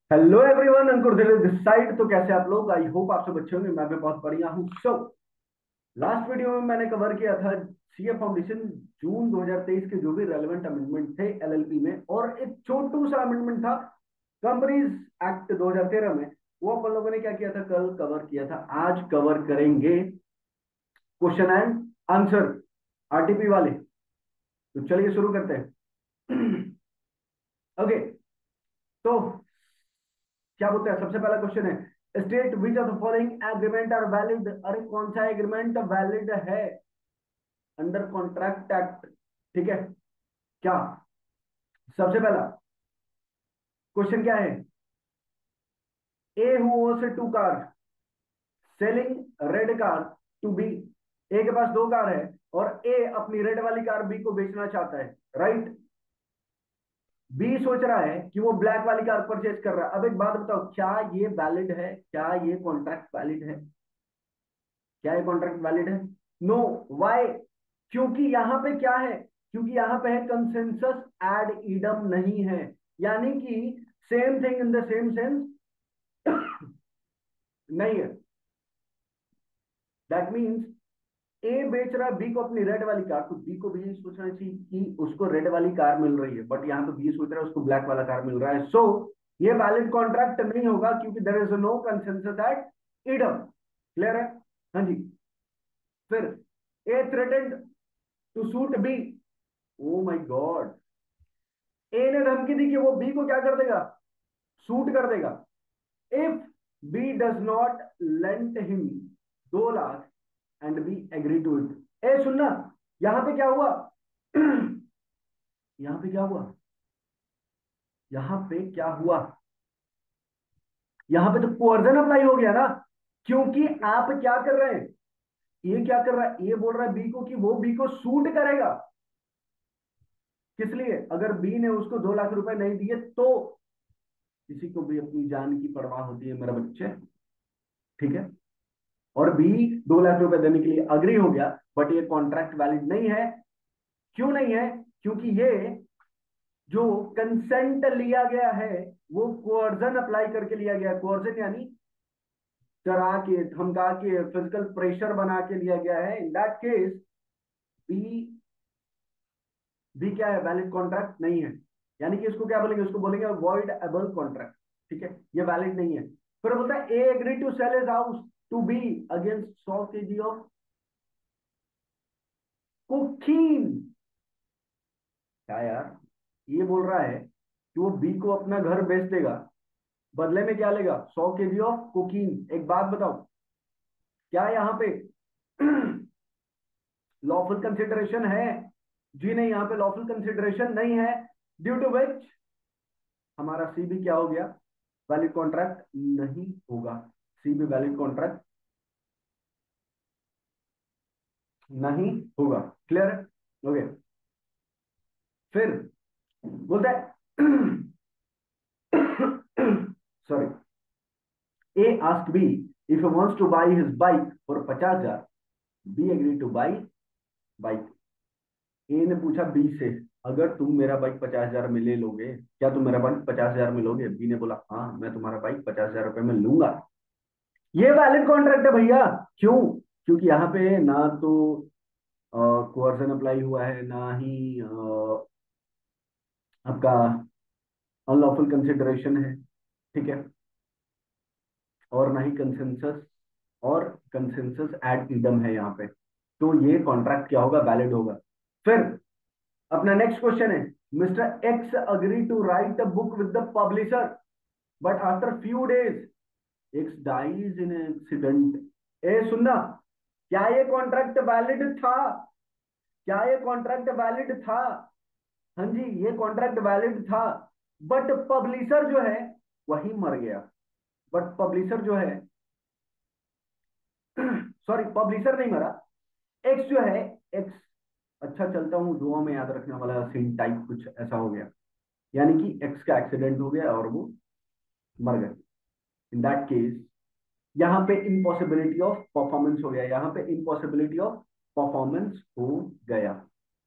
Hello everyone, Ankur this side. तो कैसे आप लोग? आई होप आप सब अच्छे होंगे। मैं भी बहुत बढ़िया हूँ। लास्ट वीडियो में मैंने कवर किया था सीए फाउंडेशन जून 2023 के जो भी रेलेवेंट अमेंडमेंट थे एलएलपी में, और एक छोटू सा अमेंडमेंट था कंपनीज एक्ट 2013 में। वो अपन लोगों ने क्या किया था, कल कवर किया था। आज कवर करेंगे क्वेश्चन एंड आंसर, आरटीपी वाले। तो चलिए शुरू करते हैं। ओके, तो क्या बोलते हैं, सबसे पहला क्वेश्चन है state which of the following agreement are valid. अरे कौन सा एग्रीमेंट वैलिड है अंडर कॉन्ट्रैक्ट एक्ट? ठीक है क्या? सबसे पहला क्वेश्चन क्या है? A who owns two car selling red car to B. A के पास दो कार है और ए अपनी रेड वाली कार बी को बेचना चाहता है, राइट। बी सोच रहा है कि वो ब्लैक वाली कार परचेज कर रहा है। अब एक बात बताओ, क्या ये वैलिड है? क्या ये कॉन्ट्रैक्ट वैलिड है? क्या ये कॉन्ट्रैक्ट वैलिड है? नो। वाई? क्योंकि यहां पे क्या है? क्योंकि यहां पे है कंसेंसस एड इडम नहीं है। यानी कि same thing in the same sense नहीं है। दैट मीन्स ए बेच रहा है बी को अपनी रेड वाली कार, तो बी को भी यही सोचना चाहिए कि उसको रेड वाली कार मिल रही है, बट यहाँ पे बी सोच रहा है उसको ब्लैक वाला कार मिल रहा है। सो ये वैलिड कॉन्ट्रैक्ट नहीं होगा क्योंकि there is no consensus ad idem. Clear है? हाँ जी। फिर A threatened to sue B. Oh my god, A ने धमकी दी कि वो बी को क्या कर देगा, शूट कर देगा। If B does not lent him 2 lakh and B agree to it. A सुनना, यहां पे क्या हुआ? यहां पे क्या हुआ? यहां पे क्या हुआ? यहां पे तो कोअर्जन अप्लाई हो गया ना, क्योंकि आप क्या कर रहे हैं? ये क्या कर रहा है? ये बोल रहा है बी को कि वो बी को शूट करेगा। किस लिए? अगर बी ने उसको 2 लाख रुपए नहीं दिए तो किसी को भी अपनी जान की परवाह होती है मेरे बच्चे। ठीक है? और बी 2 लाख रुपए देने के लिए अग्री हो गया, बट ये कॉन्ट्रैक्ट वैलिड नहीं है। क्यों नहीं है? क्योंकि ये जो कंसेंट लिया गया है वो कोअर्जन अप्लाई करके लिया गया है। कोअर्जन यानी डरा के, धमका के, फिजिकल प्रेशर बना के लिया गया है। In that case B, B क्या है? वैलिड कॉन्ट्रैक्ट नहीं है। यानी कि इसको क्या बोलेंगे? उसको बोलेंगे वॉइड एबल कॉन्ट्रैक्ट। ठीक है, ये वैलिड नहीं है। फिर बोलता है A agree to sell his house to B against 100 kg of cocaine. क्या यार, ये बोल रहा है कि वो बी को अपना घर बेच देगा, बदले में क्या लेगा? 100 kg ऑफ कोकीन। एक बात बताओ, क्या यहाँ पे लॉफुल कंसिडरेशन है? जी नहीं, यहाँ पे लॉफुल कंसिडरेशन नहीं है। ड्यू टू विच हमारा सी भी क्या हो गया? वैलिड कॉन्ट्रैक्ट नहीं होगा। सी भी वैलिड कॉन्ट्रैक्ट नहीं होगा। क्लियर है? ओके। फिर बोलता है sorry, A ask B if he wants to buy his bike for 50,000, B agree to buy bike. A ने पूछा बी से, अगर तुम मेरा बाइक 50,000 में ले लोगे, क्या तुम मेरा बाइक 50,000 में लोगे? बी ने बोला हाँ, मैं तुम्हारा बाइक 50,000 रुपए में लूंगा। ये वैलिड कॉन्ट्रैक्ट है भैया। क्यों? क्योंकि यहाँ पे ना तो कोअर्जन अप्लाई हुआ है, ना ही आपका अनलॉफुल कंसिडरेशन है। ठीक है? और ना ही कंसेंसस, और कंसेंसस एड इडम है यहाँ पे। तो ये कॉन्ट्रैक्ट क्या होगा? वैलिड होगा। फिर अपना नेक्स्ट क्वेश्चन है, mister X agree to write a book with the publisher but after few days X dies in accident. A सुनना, क्या ये कॉन्ट्रैक्ट वैलिड था? क्या ये कॉन्ट्रैक्ट वैलिड था? हाँ जी, ये कॉन्ट्रैक्ट वैलिड था, बट पब्लिशर जो है वही मर गया। बट पब्लिशर जो है सॉरी, पब्लिशर नहीं मरा, एक्स जो है, एक्स अच्छा चलता हूँ दुआ में याद रखने वाला सीन टाइप कुछ ऐसा हो गया। यानी कि एक्स का एक्सीडेंट हो गया और वो मर गए। इन दैट केस यहाँ पे इम्पॉसिबिलिटी ऑफ परफॉर्मेंस हो गया। यहाँ पे इम्पॉसिबिलिटी ऑफ परफॉर्मेंस हो गया।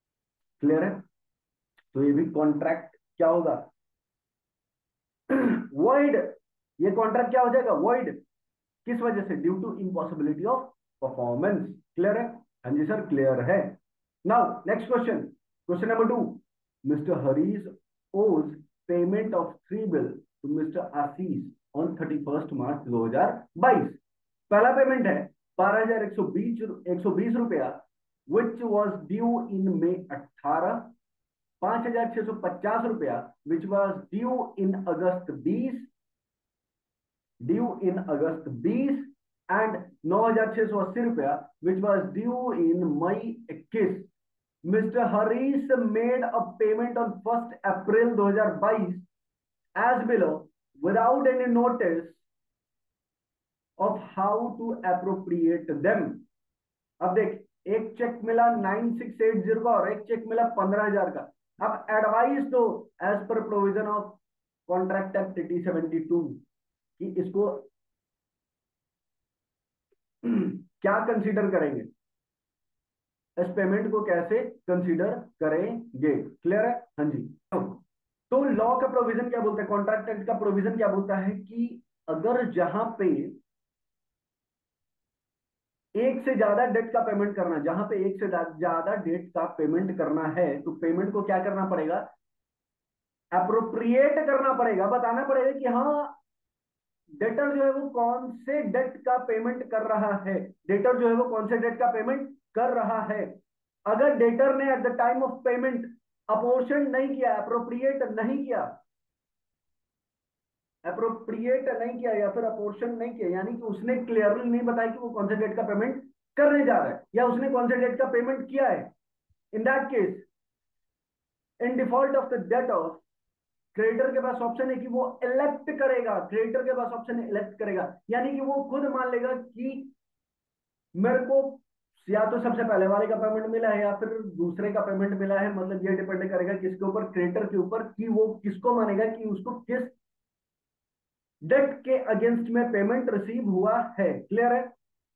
क्लियर है? तो ये भी कॉन्ट्रैक्ट क्या होगा? वॉइड, ये कॉन्ट्रैक्ट क्या हो जाएगा, वॉइड। किस वजह से, due to impossibility of performance. Clear है, हाँ जी सर क्लियर है। Now next question, question number 2, mister Harish owes payment of 3 bill to mister Ashish on 31 March 2022। पहला पेमेंट है 12,120 रुपया विच वॉज ड्यू इन मई 18, 5,650 रुपया which was due in August 20, and 9,680 रुपया which was due in May 21। Mister Harish made a payment on 1 April 2022 as below without any notice of how to appropriate them. अब देख, एक check मिला 9680 का और एक check मिला 15,000 का। अब एडवाइस दो as per provision of contract act 72 कि इसको क्या कंसीडर करेंगे, इस पेमेंट को कैसे कंसीडर करेंगे। क्लियर है, हाँ जी। तो लॉ का प्रोविजन क्या बोलता है, कॉन्ट्रैक्ट एक्ट का प्रोविजन क्या बोलता है कि अगर जहां पे एक से ज्यादा डेट का पेमेंट करना, जहां पे एक से ज्यादा डेट का पेमेंट करना है तो पेमेंट को क्या करना पड़ेगा, अप्रोप्रिएट करना पड़ेगा, बताना पड़ेगा कि हाँ डेटर जो है वो कौन से डेट का पेमेंट कर रहा है, डेटर जो है वो कौन से डेट का पेमेंट कर रहा है। अगर डेटर ने at the time of payment apportion नहीं किया, अप्रोप्रिएट नहीं किया, अप्रोप्रिएट नहीं किया या फिर अपोर्शन नहीं किया, यानी कि उसने क्लियरली नहीं बताया कि वो कौन से डेट का पेमेंट करने जा रहा है या उसने कौन से डेट का पेमेंट किया है, in that case in default of the debt of, creditor के पास ऑप्शन है कि वो इलेक्ट करेगा, क्रेडिटर के पास ऑप्शन है इलेक्ट करेगा, यानी कि वो खुद मान लेगा कि मेरे को या तो सबसे पहले वाले का पेमेंट मिला है या फिर दूसरे का पेमेंट मिला है। मतलब ये डिपेंड करेगा किसके ऊपर, क्रेडिटर के ऊपर, कि वो किसको मानेगा कि उसको किस डेट के अगेंस्ट में पेमेंट रिसीव हुआ है। क्लियर है,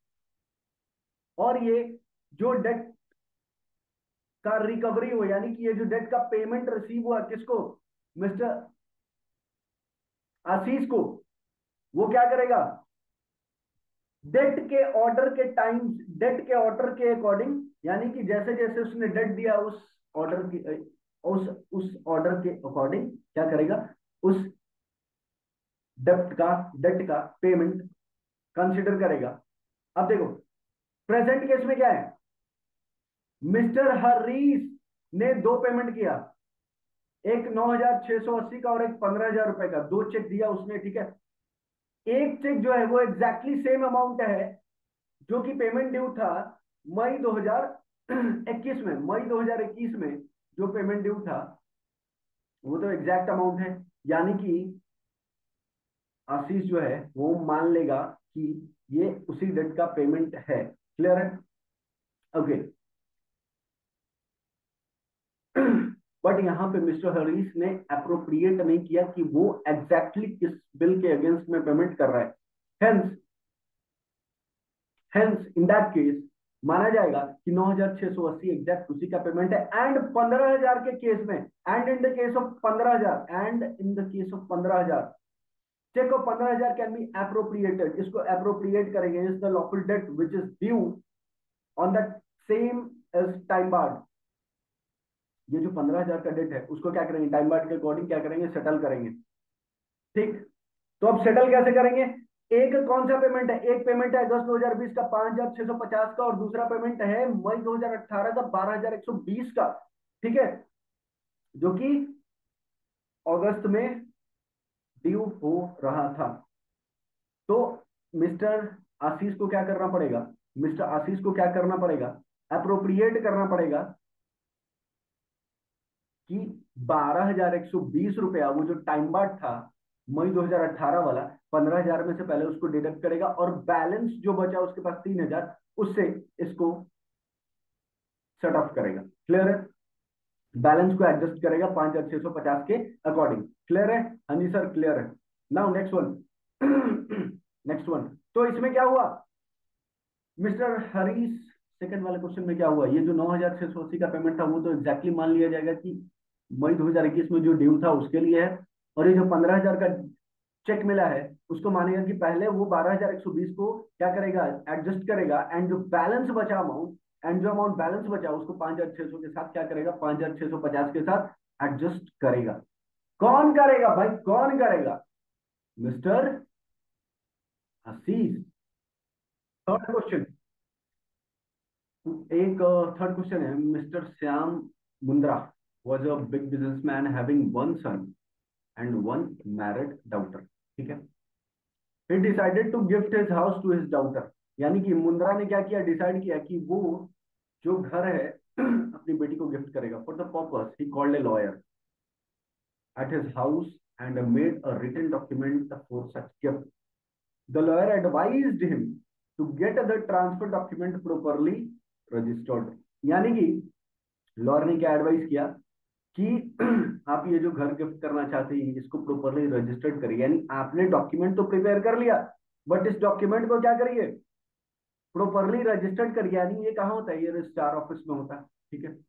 और ये जो डेट का रिकवरी हो, यानी कि ये जो डेट का पेमेंट रिसीव हुआ किसको, मिस्टर आशीष को, वो क्या करेगा, डेट के ऑर्डर के टाइम, डेट के ऑर्डर के अकॉर्डिंग, यानी कि जैसे जैसे उसने डेट दिया उस ऑर्डर की, उस ऑर्डर के अकॉर्डिंग क्या करेगा, उस डेट का पेमेंट कंसिडर करेगा। अब देखो प्रेजेंट केस में क्या है, मिस्टर हरीश ने दो पेमेंट किया, एक 9,680 का और एक 15,000 रुपए का, दो चेक दिया उसने, ठीक है। एक चेक जो है वो एग्जैक्टली सेम अमाउंट है जो कि पेमेंट ड्यू था मई 2021 में, मई 2021 में जो पेमेंट ड्यू था वो तो एग्जैक्ट अमाउंट है, यानी कि आशीष जो है वो मान लेगा कि ये उसी डेट का पेमेंट है। क्लियर है, ओके। बट यहां पे मिस्टर हरीश ने अप्रोप्रिएट नहीं किया कि वो एग्जैक्टली किस बिल के अगेंस्ट में पेमेंट कर रहा है। हेंस इन दैट केस माना जाएगा कि 9,680 एग्जैक्ट उसी का पेमेंट है। एंड 15,000 के केस में, and in the case of 15,000, and in the case of 15,000, check of 15,000 can be appropriated, इसको अप्रोप्रिएट करेंगे is the lawful debt which is due on that same as time barred. ये जो 15,000 का date है उसको क्या करेंगे, टाइम बार्ड के अकॉर्डिंग क्या करेंगे, सेटल करेंगे। ठीक, तो अब सेटल कैसे करेंगे, एक कौन सा पेमेंट है, एक पेमेंट है अगस्त 2020 का 5,650 का और दूसरा पेमेंट है मई 2018 का 12,120 का, ठीक है, जो कि अगस्त में ड्यू हो रहा था। तो मिस्टर आशीष को क्या करना पड़ेगा, मिस्टर आशीष को क्या करना पड़ेगा, अप्रोप्रिएट करना पड़ेगा कि 12,120 रुपया वो जो टाइम बार्ड था मई 2018 वाला, 15,000 में से पहले उसको डिडक्ट करेगा और बैलेंस जो बचा उसके पास 3,000, उससे इसको सेट ऑफ करेगा। क्लियर है, बैलेंस को एडजस्ट करेगा 5,650 के अकॉर्डिंग। क्लियर है, हाँ जी सर क्लियर है। Now next one, next one, तो इसमें क्या हुआ मिस्टर हरीश, सेकंड वाले क्वेश्चन में क्या हुआ, ये जो 9,680 का पेमेंट था वो तो एग्जैक्टली मान लिया जाएगा कि मई 2021 में जो ड्यू था उसके लिए है, और ये जो 15,000 का चेक मिला है उसको मानेगा कि पहले वो 12,120 को क्या करेगा, एडजस्ट करेगा, एंड जो बैलेंस बचा अमाउंट, एंड जो अमाउंट बैलेंस बचा उसको 5,600 के साथ क्या करेगा, 5,650 के साथ एडजस्ट करेगा। कौन करेगा भाई, कौन करेगा? मिस्टर आशीष। थर्ड क्वेश्चन, एक थर्ड क्वेश्चन है। Mister Shyam Mundra was a big businessman having one son and one married daughter. ठीक है। he decided to gift his house to his daughter। यानी कि मुंद्रा ने क्या किया, डिसाइड किया कि वो जो घर है अपनी बेटी को गिफ्ट करेगा। For the purpose he called a lawyer at his house and made a written document for such gift। The lawyer advised him to get the transfer document properly registered। यानी कि लॉयर ने क्या advice किया कि आप ये जो घर गिफ्ट करना चाहते हैं इसको प्रॉपरली रजिस्टर्ड करिए। यानी आपने डॉक्यूमेंट तो प्रिपेयर कर लिया, बट इस डॉक्यूमेंट को क्या करिए, प्रॉपरली रजिस्टर्ड करिए। यानी ये कहाँ होता है, ये रजिस्ट्रार ऑफिस में होता है। ठीक है।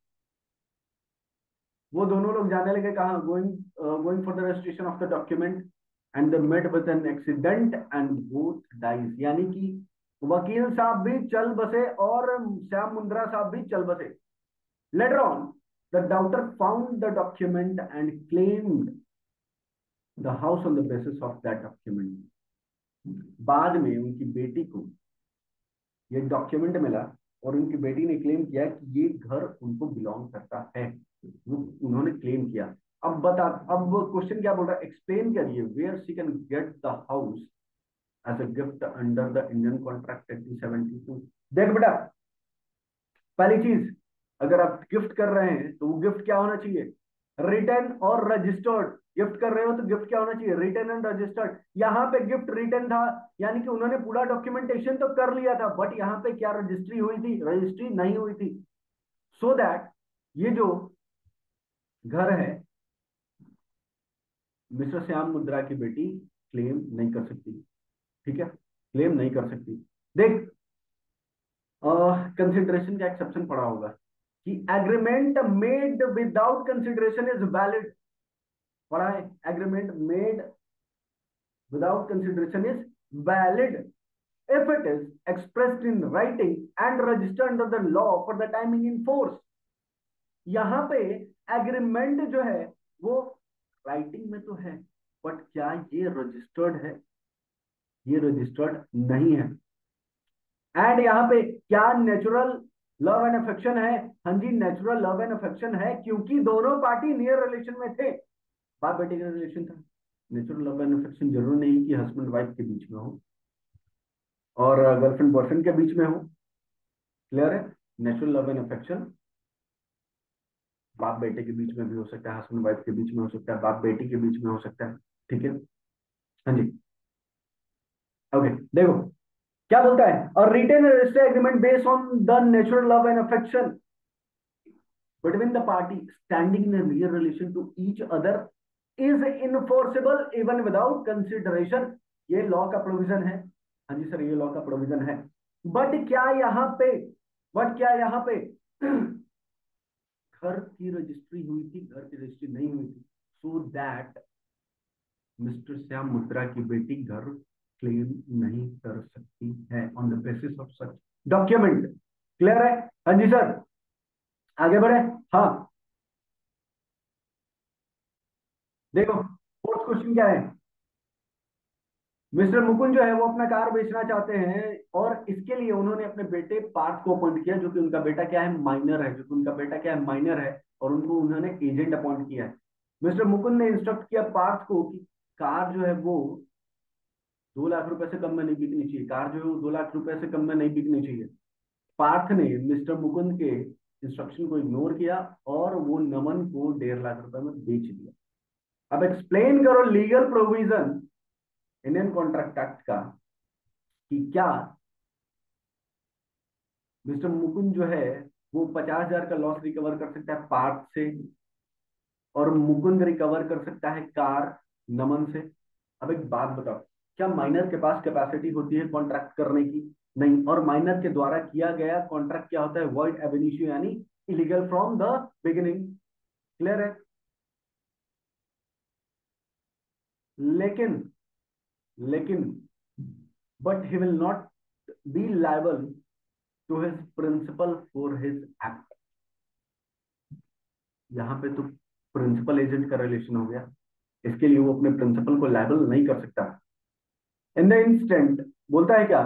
वो दोनों लोग जाने लगे कहाँ, going for the registration of the document and the met with an accident and both dies. यानी कि वकील साहब भी चल बसे और श्याम मुंद्रा साहब भी चल बसे। Later on the daughter found the document and claimed the house on the basis of that document. बाद में उनकी बेटी को ये डॉक्यूमेंट मिला और उनकी बेटी ने क्लेम किया कि ये घर उनको बिलोंग करता है। वो उन्होंने क्लेम किया। अब बता, अब क्वेश्चन क्या बोल रहा है, एक्सप्लेन करिए where she can get the house as a gift under the Indian contract 1872। देख बेटा, पहली चीज, अगर आप गिफ्ट कर रहे हैं तो वो गिफ्ट क्या होना चाहिए, रिटर्न और रजिस्टर्ड। गिफ्ट कर रहे हो तो गिफ्ट क्या होना चाहिए, रिटर्न एंड रजिस्टर्ड। यहाँ पे गिफ्ट रिटर्न था, यानी कि उन्होंने पूरा डॉक्यूमेंटेशन तो कर लिया था, बट यहाँ पे क्या रजिस्ट्री हुई थी, रजिस्ट्री नहीं हुई थी। सो दैट ये जो घर है मिस्टर श्याम मुद्रा की बेटी क्लेम नहीं कर सकती। ठीक है, क्लेम नहीं कर सकती। देख, कंसिडरेशन का एक्सेप्शन पड़ा होगा कि agreement made without consideration is valid. पढ़ा है, agreement made without consideration is valid if it is expressed in writing and registered under the law for the timing in force। यहां पे एग्रीमेंट जो है वो राइटिंग में तो है, बट क्या ये रजिस्टर्ड है, ये रजिस्टर्ड नहीं है। एंड यहाँ पे क्या नेचुरल लव एंड अफेक्शन है, हाँ जी नेचुरल लव एंड अफेक्शन है, क्योंकि दोनों पार्टी नियर रिलेशन में थे, बाप बेटे का रिलेशन था। नेचुरल लव एंड अफेक्शन जरूर नहीं कि हस्बैंड वाइफ के बीच में हो और गर्लफ्रेंड बॉयफ्रेंड के बीच में हो। क्लियर है, नेचुरल लव एंड अफेक्शन बाप बेटे के बीच में भी हो सकता है, हस्बैंड वाइफ के बीच में हो सकता है, बाप बेटी के बीच में हो सकता है। ठीक है, हाँ जी, ओके। देखो क्या बोलता है, और written register agreement based on the natural love and affection between the party standing in a near relation to each other is enforceable even without consideration। ये लॉ का प्रोविजन है, हाँ जी सर ये लॉ का प्रोविजन है। But क्या यहाँ पे, बट क्या यहाँ पे घर की रजिस्ट्री हुई थी, घर की रजिस्ट्री नहीं हुई थी। सो दैट मिस्टर श्याम मुद्रा की बेटी घर क्लेम नहीं कर सकती है on the basis of such document. Clear है, हाँ जी सर आगे बढ़े। हाँ देखो, फोर्थ क्वेश्चन क्या है, मिस्टर मुकुंद जो है वो अपना कार बेचना चाहते हैं और इसके लिए उन्होंने अपने बेटे पार्थ को अपॉइंट किया, जो कि उनका बेटा क्या है, माइनर है, जो कि उनका बेटा क्या है, माइनर है, और उनको उन्होंने एजेंट अपॉइंट किया है। मिस्टर मुकुंद ने इंस्ट्रक्ट किया पार्थ को कि कार जो है वो 2 लाख रुपए से कम में नहीं बिकनी चाहिए, कार जो है वो 2 लाख रुपए से कम में नहीं बिकनी चाहिए। पार्थ ने मिस्टर मुकुंद के इंस्ट्रक्शन को इग्नोर किया और वो नमन को 1.5 लाख रुपए में बेच दिया। अब एक्सप्लेन करो legal provision Indian contract act का कि क्या मिस्टर मुकुंद जो है वो 50,000 का लॉस रिकवर कर सकता है पार्थ से, और मुकुंद रिकवर कर सकता है कार नमन से। अब एक बात बताओ, क्या माइनर के पास कैपेसिटी होती है कॉन्ट्रैक्ट करने की? नहीं। और माइनर के द्वारा किया गया कॉन्ट्रैक्ट क्या होता है, वॉइड एब इनिशियो, यानी illegal from the beginning. Clear है, लेकिन लेकिन but he will not be liable to his principal for his act. यहाँ पे तो प्रिंसिपल एजेंट का रिलेशन हो गया, इसके लिए वो अपने प्रिंसिपल को लायबल नहीं कर सकता। इन द इंस्टेंट बोलता है क्या,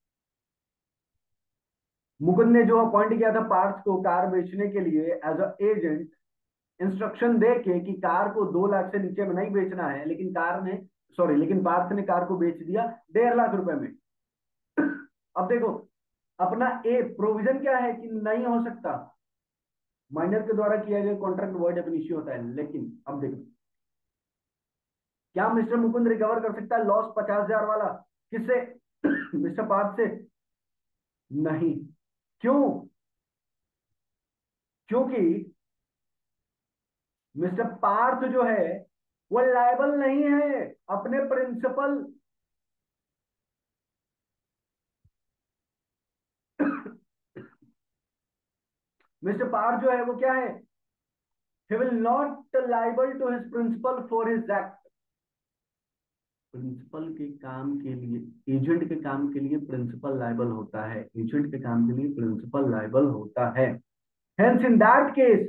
मुकुंद ने जो अपॉइंट किया था पार्थ को कार बेचने के लिए एज अ एजेंट, इंस्ट्रक्शन दे के कि कार को 2 लाख से नीचे में नहीं बेचना है, लेकिन लेकिन पार्थ ने कार को बेच दिया 1.5 लाख रुपए में। अब देखो, अपना ए प्रोविजन क्या है कि नहीं हो सकता, माइनर के द्वारा किया गया कॉन्ट्रैक्ट वर्ड एब होता है। लेकिन अब देखो, क्या मिस्टर मुकुंद रिकवर कर सकता है लॉस 50,000 वाला? किससे? मिस्टर पार्थ से? नहीं। क्यों? क्योंकि मिस्टर पार्थ जो है वो लायबल नहीं है अपने प्रिंसिपल। मिस्टर पार्थ जो है वो क्या है, he will not liable to his principal for his act। Principal के काम के लिए, एजेंट के काम के लिए प्रिंसिपल लायबल होता है, एजेंट के काम के लिए प्रिंसिपल लायबल होता है। Hence in that case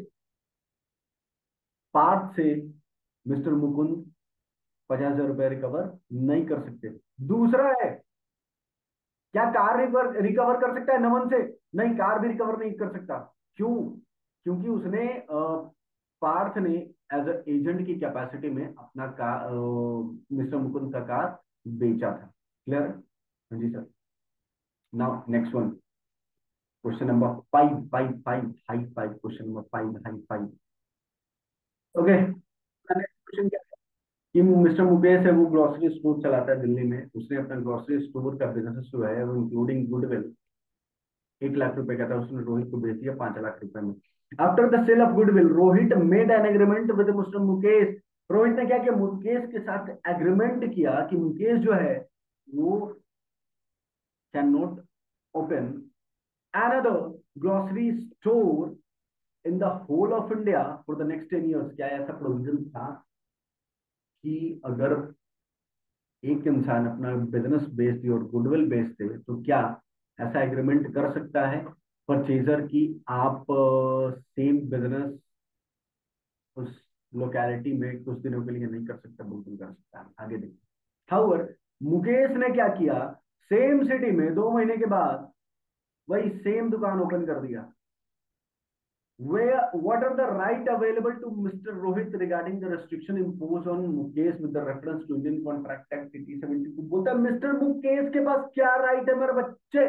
Parth से मिस्टर मुकुंद 50,000 रुपए रिकवर नहीं कर सकते। दूसरा है, क्या कार रिकवर कर सकता है नमन से? नहीं, कार भी रिकवर नहीं कर सकता। क्यों? क्योंकि उसने पार्थ ने एज अ एजेंट की कैपेसिटी में अपना कार, मिस्टर मुकुंद का कार बेचा था। क्लियर? हाँ जी sir. Now next one, question number 5 high 5, question number 5 high 5। Okay, question क्या है कि मिस्टर मुकेश है, वो ग्रोसरी स्टोर चलाता है दिल्ली में। उसने अपना ग्रोसरी स्टोर का बिजनेस जो है वो इंक्लूडिंग गुडविल 1 लाख रुपए का था, उसने रोहित को बेच दिया 5 लाख रुपए में। After the sale of goodwill Rohit made an agreement with mister Mukesh. Rohit ने क्या किया, मुकेश के साथ एग्रीमेंट किया कि मुकेश जो है वो can not open another grocery store in the whole of India for the next 10 years। क्या ऐसा प्रोविजन था कि अगर एक इंसान अपना बिजनेस बेच दे और गुडविल बेच दे तो क्या ऐसा एग्रीमेंट कर सकता है परचेजर की आप सेम बिजनेस उस लोकेलिटी में कुछ दिनों के लिए नहीं कर सकता? बिल्कुल कर सकता है। आगे देखिए, हाउएवर मुकेश ने क्या किया, सेम सिटी में 2 महीने के बाद वही सेम दुकान ओपन कर दिया। What are the right available to Mr. Rohit regarding the restriction imposed on Mukesh with the reference to Indian Contract Act 1872? बोलता है मिस्टर मुकेश के पास क्या राइट है मेरे बच्चे,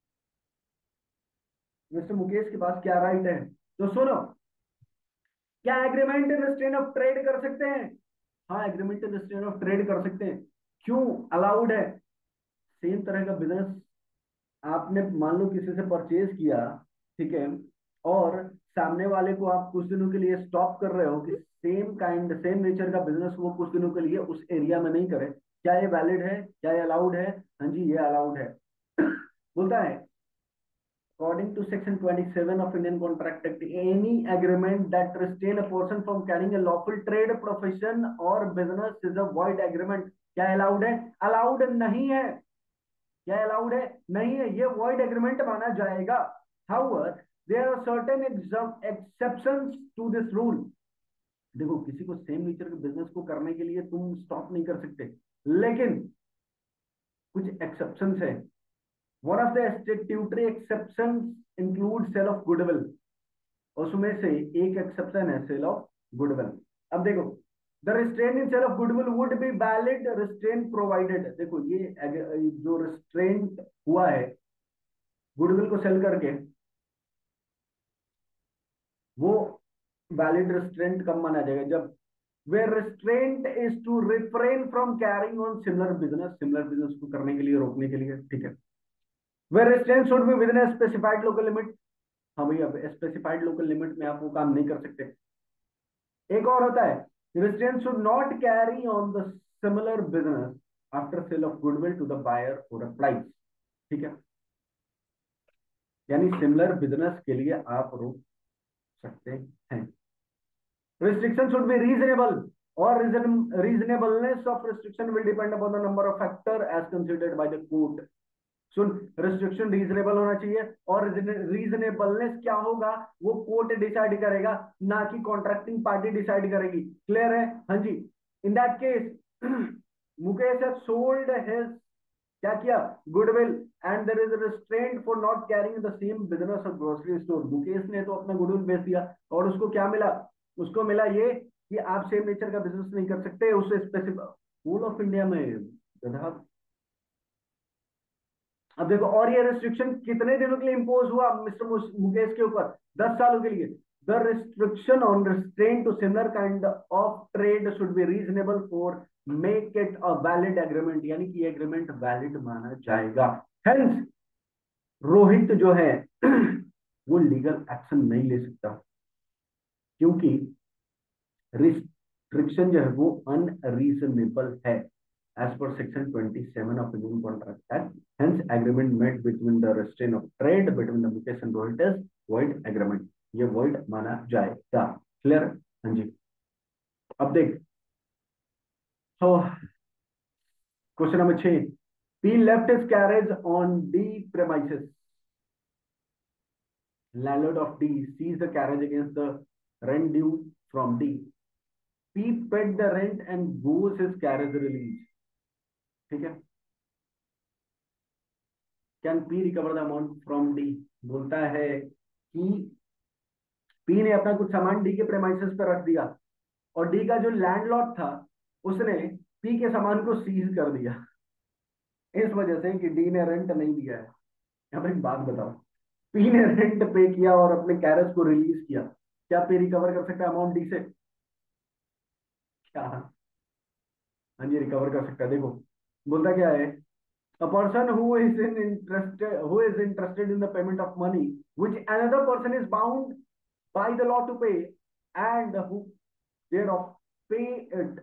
मिस्टर मुकेश के पास क्या राइट है? तो सुनो, क्या agreement in restraint of trade कर सकते हैं? हाँ, agreement in restraint of trade कर सकते हैं। क्यों अलाउड है? सेम तरह का बिजनेस आपने मान लो किसी से परचेज किया, ठीक है, और सामने वाले को आप कुछ दिनों के लिए स्टॉप कर रहे हो कि सेम नेचर का बिजनेस वो कुछ दिनों के लिए उस एरिया में नहीं करे। क्या ये वैलिड है? क्या ये अलाउड है? हाँ जी, ये अलाउड है। बोलता है according to section 27 of Indian Contract Act, any agreement that restrain a person from carrying a lawful trade profession or business is a void agreement। क्या अलाउड है? अलाउड नहीं है। क्या अलाउड है? नहीं है, ये वॉइड एग्रीमेंट माना जाएगा। However there are certain exceptions to this rule. देखो, किसी को सेम नेचर के बिजनेस को करने के लिए तुम स्टॉप नहीं कर सकते, लेकिन कुछ एक्सेप्शंस है। One of the statutory exceptions include sale of goodwill. उसमें से एक एक्सेप्शन है सेल ऑफ गुडविल। अब देखो, the restraint in sale of goodwill would be valid restraint provided. देखो, ये जो रिस्ट्रेंट हुआ है गुडविल को सेल करके, वो वैलिड रिस्ट्रेंट कब माना जाएगा? जब where restraint is to refrain from carrying on similar business को करने के लिए, रोकने के लिए, ठीक है। where restraint should be within a specified local limit। हाँ भैया, स्पेसिफाइड लोकल लिमिट में आप वो काम नहीं कर सकते। एक और होता है, restraint should not carry on the similar business after sale of goodwill to the buyer for a price। ठीक है, यानी सिमिलर बिजनेस के लिए आप रोक सकते हैं। रिस्ट्रिक्शन शुड बी रीजनेबल और reasonableness of restriction will depend upon the number of factor as considered by the court. सुन, रिस्ट्रिक्शन रीजनेबल होना चाहिए, और रीजनेबलनेस क्या होगा वो कोर्ट डिसाइड करेगा, ना कि कॉन्ट्रैक्टिंग पार्टी डिसाइड करेगी। क्लियर है? हाँ जी। In that case Mukesh has sold his, क्या किया, goodwill, and there is restraint for not carrying the same business of grocery store. Mukesh ने तो अपना गुडविल बेच दिया, और उसको क्या मिला? उसको मिला ये कि आप सेम नेचर का बिजनेस नहीं कर सकते, उससे स्पेसिफिक होल ऑफ इंडिया में गधा। अब देखो, और ये रेस्ट्रिक्शन कितने दिनों के लिए इंपोज हुआ मिस्टर मुकेश के ऊपर? 10 सालों के लिए। The restriction on restraint to similar kind of trade should be reasonable for make it a valid agreement, यानी कि एग्रीमेंट वैलिड माना जाएगा। हेंस रोहित जो है वो लीगल एक्शन नहीं ले सकता, क्योंकि रिस्ट्रिक्शन जो है वो अनरीजनेबल है as per section 27 of the Union Contract Act. Hence, agreement made between the restraint of trade between the Mukesh and Rohit is void agreement. ये void माना जाएगा। क्लियर? हाँ जी। अब देख, so question number 6, P left his carriage on D premises. Landlord of D seized the carriage against the rent due from D. P paid the rent and goes his carriage release. ठीक है? Can P recover the amount from D? बोलता है कि P ने अपना कुछ सामान D के प्रेमाइसेस पर रख दिया, और डी का जो लैंडलॉर्ड था उसने पी के सामान को सीज कर दिया, इस वजह से कि डी ने रेंट नहीं दिया है। यहाँ पर एक बात बताओ, पी ने रेंट पे किया और अपने कैरेज को रिलीज किया, क्या पी रिकवर कर सकता है अमाउंट डी से? क्या? हाँ जी, रिकवर कर सकता है। देखो बोलता क्या है, a person who is interested in the payment of money which another person is bound by the law to pay, and who thereof pay it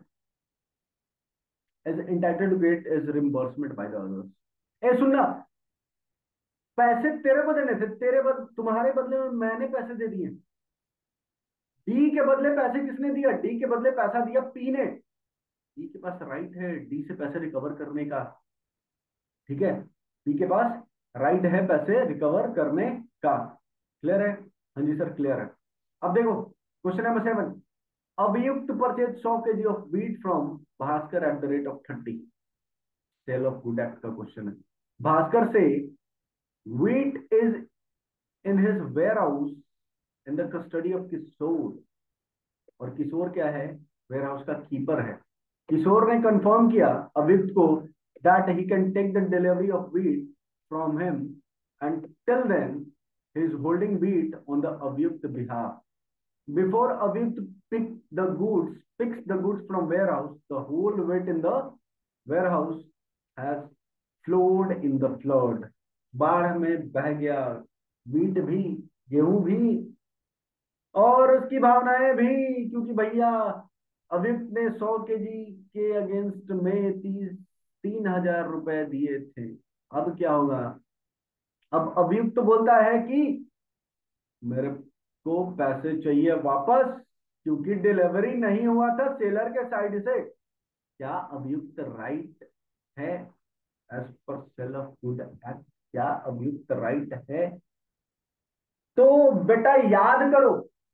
is entitled to get is reimbursement by the others. ए सुनना, पैसे तेरे को देने थे, तुम्हारे बदले में मैंने पैसे दे दिए। डी के बदले पैसे किसने दिया? डी के बदले पैसा दिया पी ने। डी के पास राइट है डी से पैसे रिकवर करने का, ठीक है? पी के पास राइट है पैसे रिकवर करने का। क्लियर है? हाँ जी सर, क्लियर है। अब देखो क्वेश्चन नंबर 7, अभियुक्त purchase 100 kg of wheat from Bhaskar at the rate of 30। Sale of good act का क्वेश्चन है। भास्कर से wheat is in his warehouse in the custody of Kishore, और किशोर क्या है? वेयर हाउस का कीपर है। किशोर ने कंफर्म किया अभियुक्त को that he can take the delivery of wheat from him, and till then he is holding wheat on the Avyukt behalf. Before Avyukt picks the goods from warehouse, the whole wheat in the warehouse has flowed in the flood. बाढ़ में बह गया wheat भी, गेहूं भी, और उसकी भावनाएं भी, क्योंकि भैया अभियुक्त ने 100 kg के अगेंस्ट में 3,000 रुपए दिए थे। अब क्या होगा? अब अभियुक्त तो बोलता है कि मेरे को पैसे चाहिए वापस, क्योंकि डिलीवरी नहीं हुआ था सेलर के साइड से। क्या अभियुक्त राइट है as per cell of good act? क्या अभियुक्त राइट है? तो बेटा याद करो,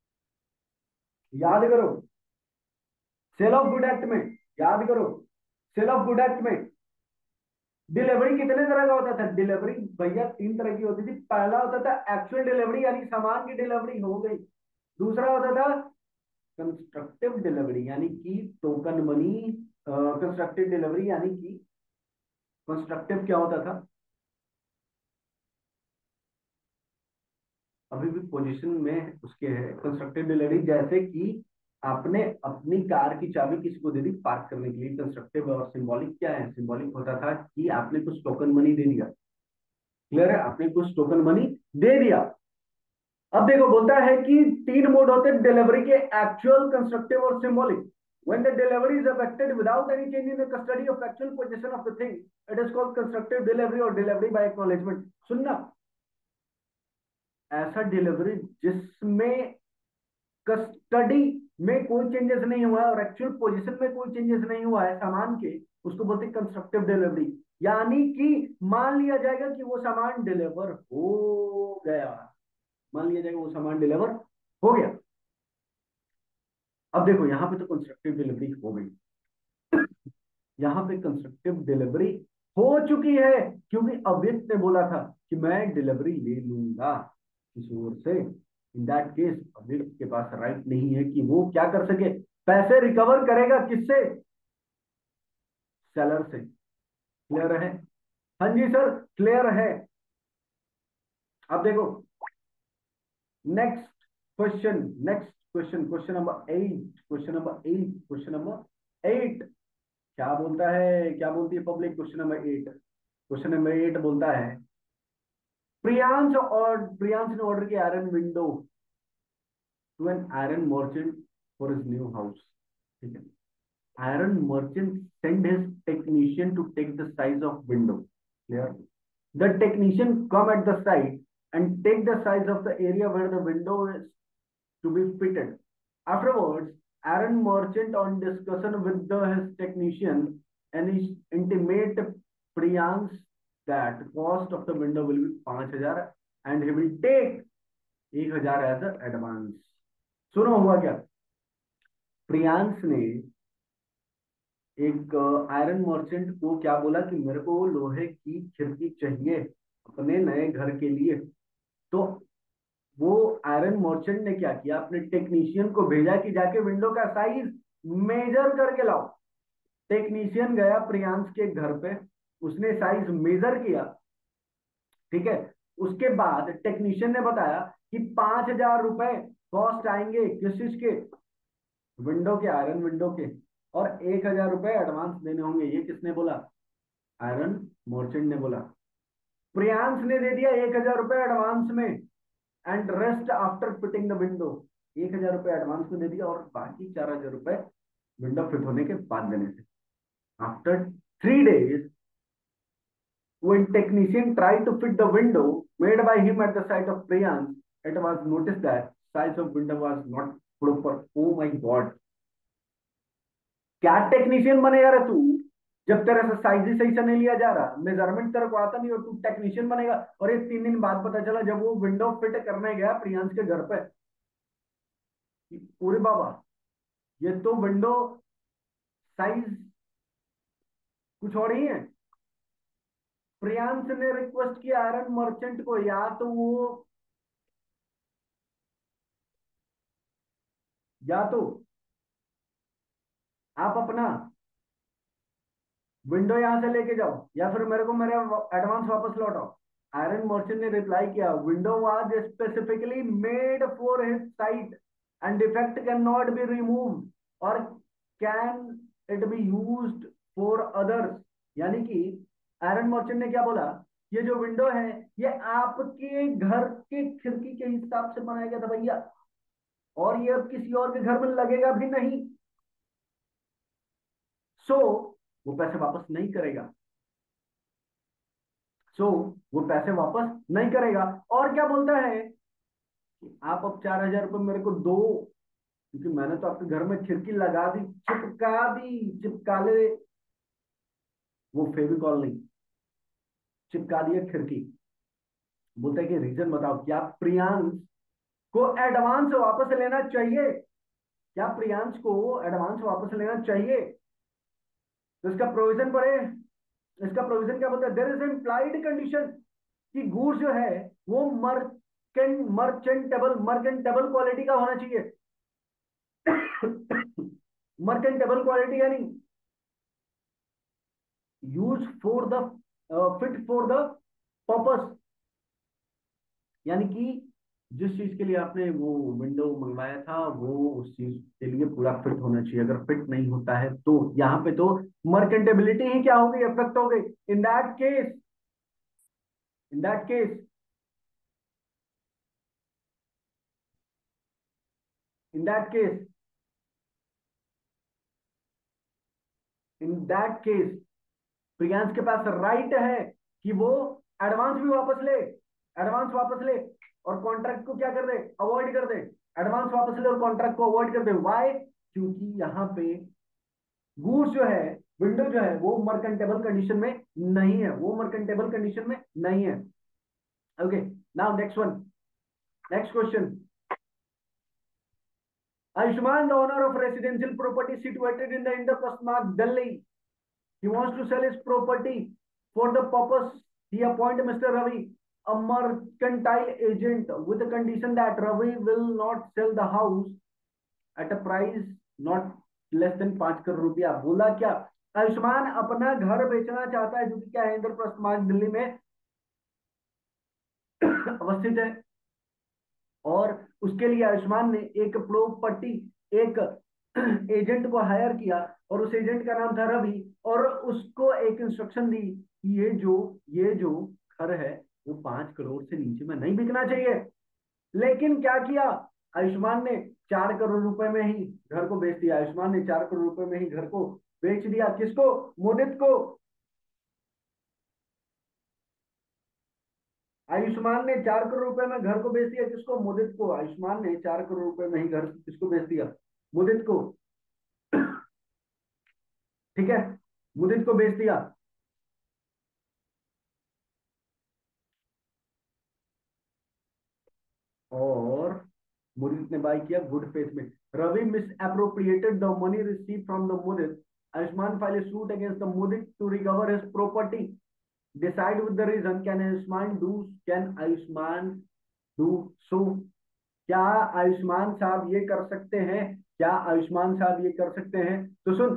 याद करो सेल ऑफ गुड एक्ट में, याद करो सेल ऑफ गुड एक्ट में डिलीवरी कितने तरह का होता था? डिलीवरी भैया 3 तरह की होती थी। पहला होता था एक्चुअल डिलीवरी, यानी सामान की डिलीवरी हो गई। दूसरा होता था कंस्ट्रक्टिव डिलीवरी, यानी कि टोकन मनी। कंस्ट्रक्टिव डिलीवरी यानी कि कंस्ट्रक्टिव क्या होता था? अभी भी पोजीशन में उसके है कंस्ट्रक्टिव डिलीवरी, जैसे कि आपने अपनी कार की चाबी किसी को दे दी पार्क करने के लिए। कंस्ट्रक्टिव और सिंबॉलिक क्या है? सिंबॉलिक होता था कि आपने कुछ टोकन मनी दे दिया। क्लियर है? आपने कुछ टोकन मनी दे दिया। अब देखो बोलता है कि 3 मोड होते हैं डिलीवरी के, एक्चुअल, कंस्ट्रक्टिव और symbolic. When the delivery is effected without any change in the custody of actual possession of the thing, it is called constructive delivery or delivery by acknowledgement. सुनना, ऐसा delivery जिसमें custody में कोई changes नहीं हुआ है और एक्चुअल पोजीशन में कोई चेंजेस नहीं हुआ है सामान के, उसको बोलते हैं कंस्ट्रक्टिव डिलीवरी। यानी कि मान लिया जाएगा कि वो सामान डिलीवर हो गया, मान लिया जाएगा वो सामान डिलीवर हो गया। अब देखो यहां पे तो कंस्ट्रक्टिव डिलीवरी हो गई, यहां पे कंस्ट्रक्टिव डिलीवरी हो चुकी है, क्योंकि अव्यक्त ने बोला था कि मैं डिलीवरी ले लूंगा किसी और से। इन दैट केस अव्यक्त के पास राइट नहीं है कि वो क्या कर सके, पैसे रिकवर करेगा किससे, सेलर से। क्लियर है? हाँ जी सर क्लियर है। अब देखो next question, next question, question number 8, question number 8, question number 8 क्या बोलता है, क्या बोलती है public? Question number 8, question number 8 बोलता है प्रियांश ने ऑर्डर किया iron window to an iron merchant for his new house. ठीक है, iron merchant send his technician to take the size of window. Clear? The technician come at the site and take the size of the area where the window is to be fitted. Afterwards, iron merchant on discussion with his technician and he intimate Priyansh that cost of the window will be 5,000 and he will take 1,000 as an advance. सुनो हुआ क्या? प्रियांश ने एक iron merchant को क्या बोला कि मेरे को लोहे की खिड़की चाहिए अपने नए घर के लिए। तो वो आयरन मर्चेंट ने क्या किया, अपने टेक्नीशियन को भेजा कि जाके विंडो का साइज मेजर करके लाओ। टेक्नीशियन गया प्रियांश के घर पे, उसने साइज मेजर किया। ठीक है, उसके बाद टेक्नीशियन ने बताया कि 5,000 रुपए कॉस्ट आएंगे किस चीज के, विंडो के, आयरन विंडो के, और 1,000 रुपए एडवांस देने होंगे। ये किसने बोला? आयरन मर्चेंट ने बोला। प्रियांश ने दे दिया 1,000 रुपए एडवांस में and rest after fitting the window. 1,000 रुपए एडवांस में दे दिया और बाकी 4,000 रुपए विंडो फिट होने के बाद देने थे। After 3 days when technician tried to fit the window made by him at the site of Priyansh, it was noticed that size of window was not proper. Oh my god, क्या technician बनेगा रे तू, जब तेरे से size ही सही से नहीं लिया जा रहा, मेजरमेंट तेरे को आता नहीं और तू टेक्नीशियन बनेगा। और ये 3 दिन बाद पता चला जब वो विंडो फिट करने गया प्रियांश के घर पे, पूरे बाबा ये तो विंडो साइज कुछ और ही है। प्रियांश ने रिक्वेस्ट किया आयरन मर्चेंट को, या तो आप अपना विंडो यहां से लेके जाओ या फिर मेरे को मेरे एडवांस वापस लौटाओ। आयरन मर्चेंट ने रिप्लाई किया window was specifically made for his site and defect can not be removed और can it be used for others. यानी कि आयरन मर्चेंट ने क्या बोला, ये जो विंडो है ये आपके घर के खिड़की के हिसाब से बनाया गया था भैया, और ये अब किसी और के घर में लगेगा भी नहीं। सो वो पैसे वापस नहीं करेगा, सो वो पैसे वापस नहीं करेगा। और क्या बोलता है कि आप अब 4,000 रुपये मेरे को दो, क्योंकि मैंने तो आपके घर में खिड़की लगा दी, चिपका ले, वो फेविकॉल नहीं, चिपका दिया खिड़की। बोलता है कि रीजन बताओ, क्या प्रियांश को एडवांस वापस लेना चाहिए, क्या प्रियांश को एडवांस वापस लेना चाहिए? तो इसका प्रोविजन पढ़े, इसका प्रोविजन क्या बोलता है, देयर इज इम्प्लाइड कंडीशन कि गुड्स जो है वो मर्चेंटेबल क्वालिटी का होना चाहिए। मर्चेंटेबल क्वालिटी यानी use for the fit for the purpose, यानी कि जिस चीज के लिए आपने वो विंडो मंगवाया था वो उस चीज के लिए पूरा फिट होना चाहिए। अगर फिट नहीं होता है तो यहाँ पे तो मर्चेंटेबिलिटी ही क्या हो गई, इफेक्ट हो गई। In that case, in that case, in that case, in that case Priyansh के पास राइट है कि वो एडवांस भी वापस ले, एडवांस वापस ले और कॉन्ट्रैक्ट को क्या कर दे, अवॉइड कर दे। एडवांस वापस ले और कॉन्ट्रैक्ट को अवॉइड कर दे। वाई? क्योंकि यहाँ पे गुड्स जो है, विंडो जो है वो मर्केंटेबल कंडीशन में नहीं है, वो मर्केंटेबल कंडीशन में नहीं है। Okay, now next one, next question. Ayushman, the owner of residential property situated in the Indraprasth Marg, Delhi, he wants to sell his property. For the purpose, he appointed Mr. Ravi, a mercantile agent, with the condition that Ravi will not sell the house at a price not less than 5 crore रुपया। बोला क्या? आयुष्मान अपना घर बेचना चाहता है, जो कि क्या है, इंद्रप्रस्थ मार्ग दिल्ली में अवस्थित है। और उसके लिए आयुष्मान ने एक प्रॉपर्टी, एक एजेंट को हायर किया, और उस एजेंट का नाम था रवि, और उसको एक इंस्ट्रक्शन दी कि ये जो घर है वो 5 करोड़ से नीचे में नहीं बिकना चाहिए। लेकिन क्या किया आयुष्मान ने? 4 करोड़ रुपए में ही घर को बेच दिया। आयुष्मान ने 4 करोड़ रुपए में ही घर को बेच दिया। किसको? मुदित को। आयुष्मान ने 4 करोड़ रुपए में घर को बेच दिया। किसको? मुदित को। आयुष्मान ने 4 करोड़ रुपए में ही घर किसको बेच दिया? मुदित को। ठीक है, मुदित को बेच दिया। और मुदित ने बाय किया गुड फेथ में। Ravi misappropriated the money receive from the Mudit. Ayushman file a suit against the Mudit to recover his property. Decide with the reason. Can Ayushman do so? क्या आयुष्मान साहब ये कर सकते हैं? क्या आयुष्मान साहब ये कर सकते हैं? तो सुन,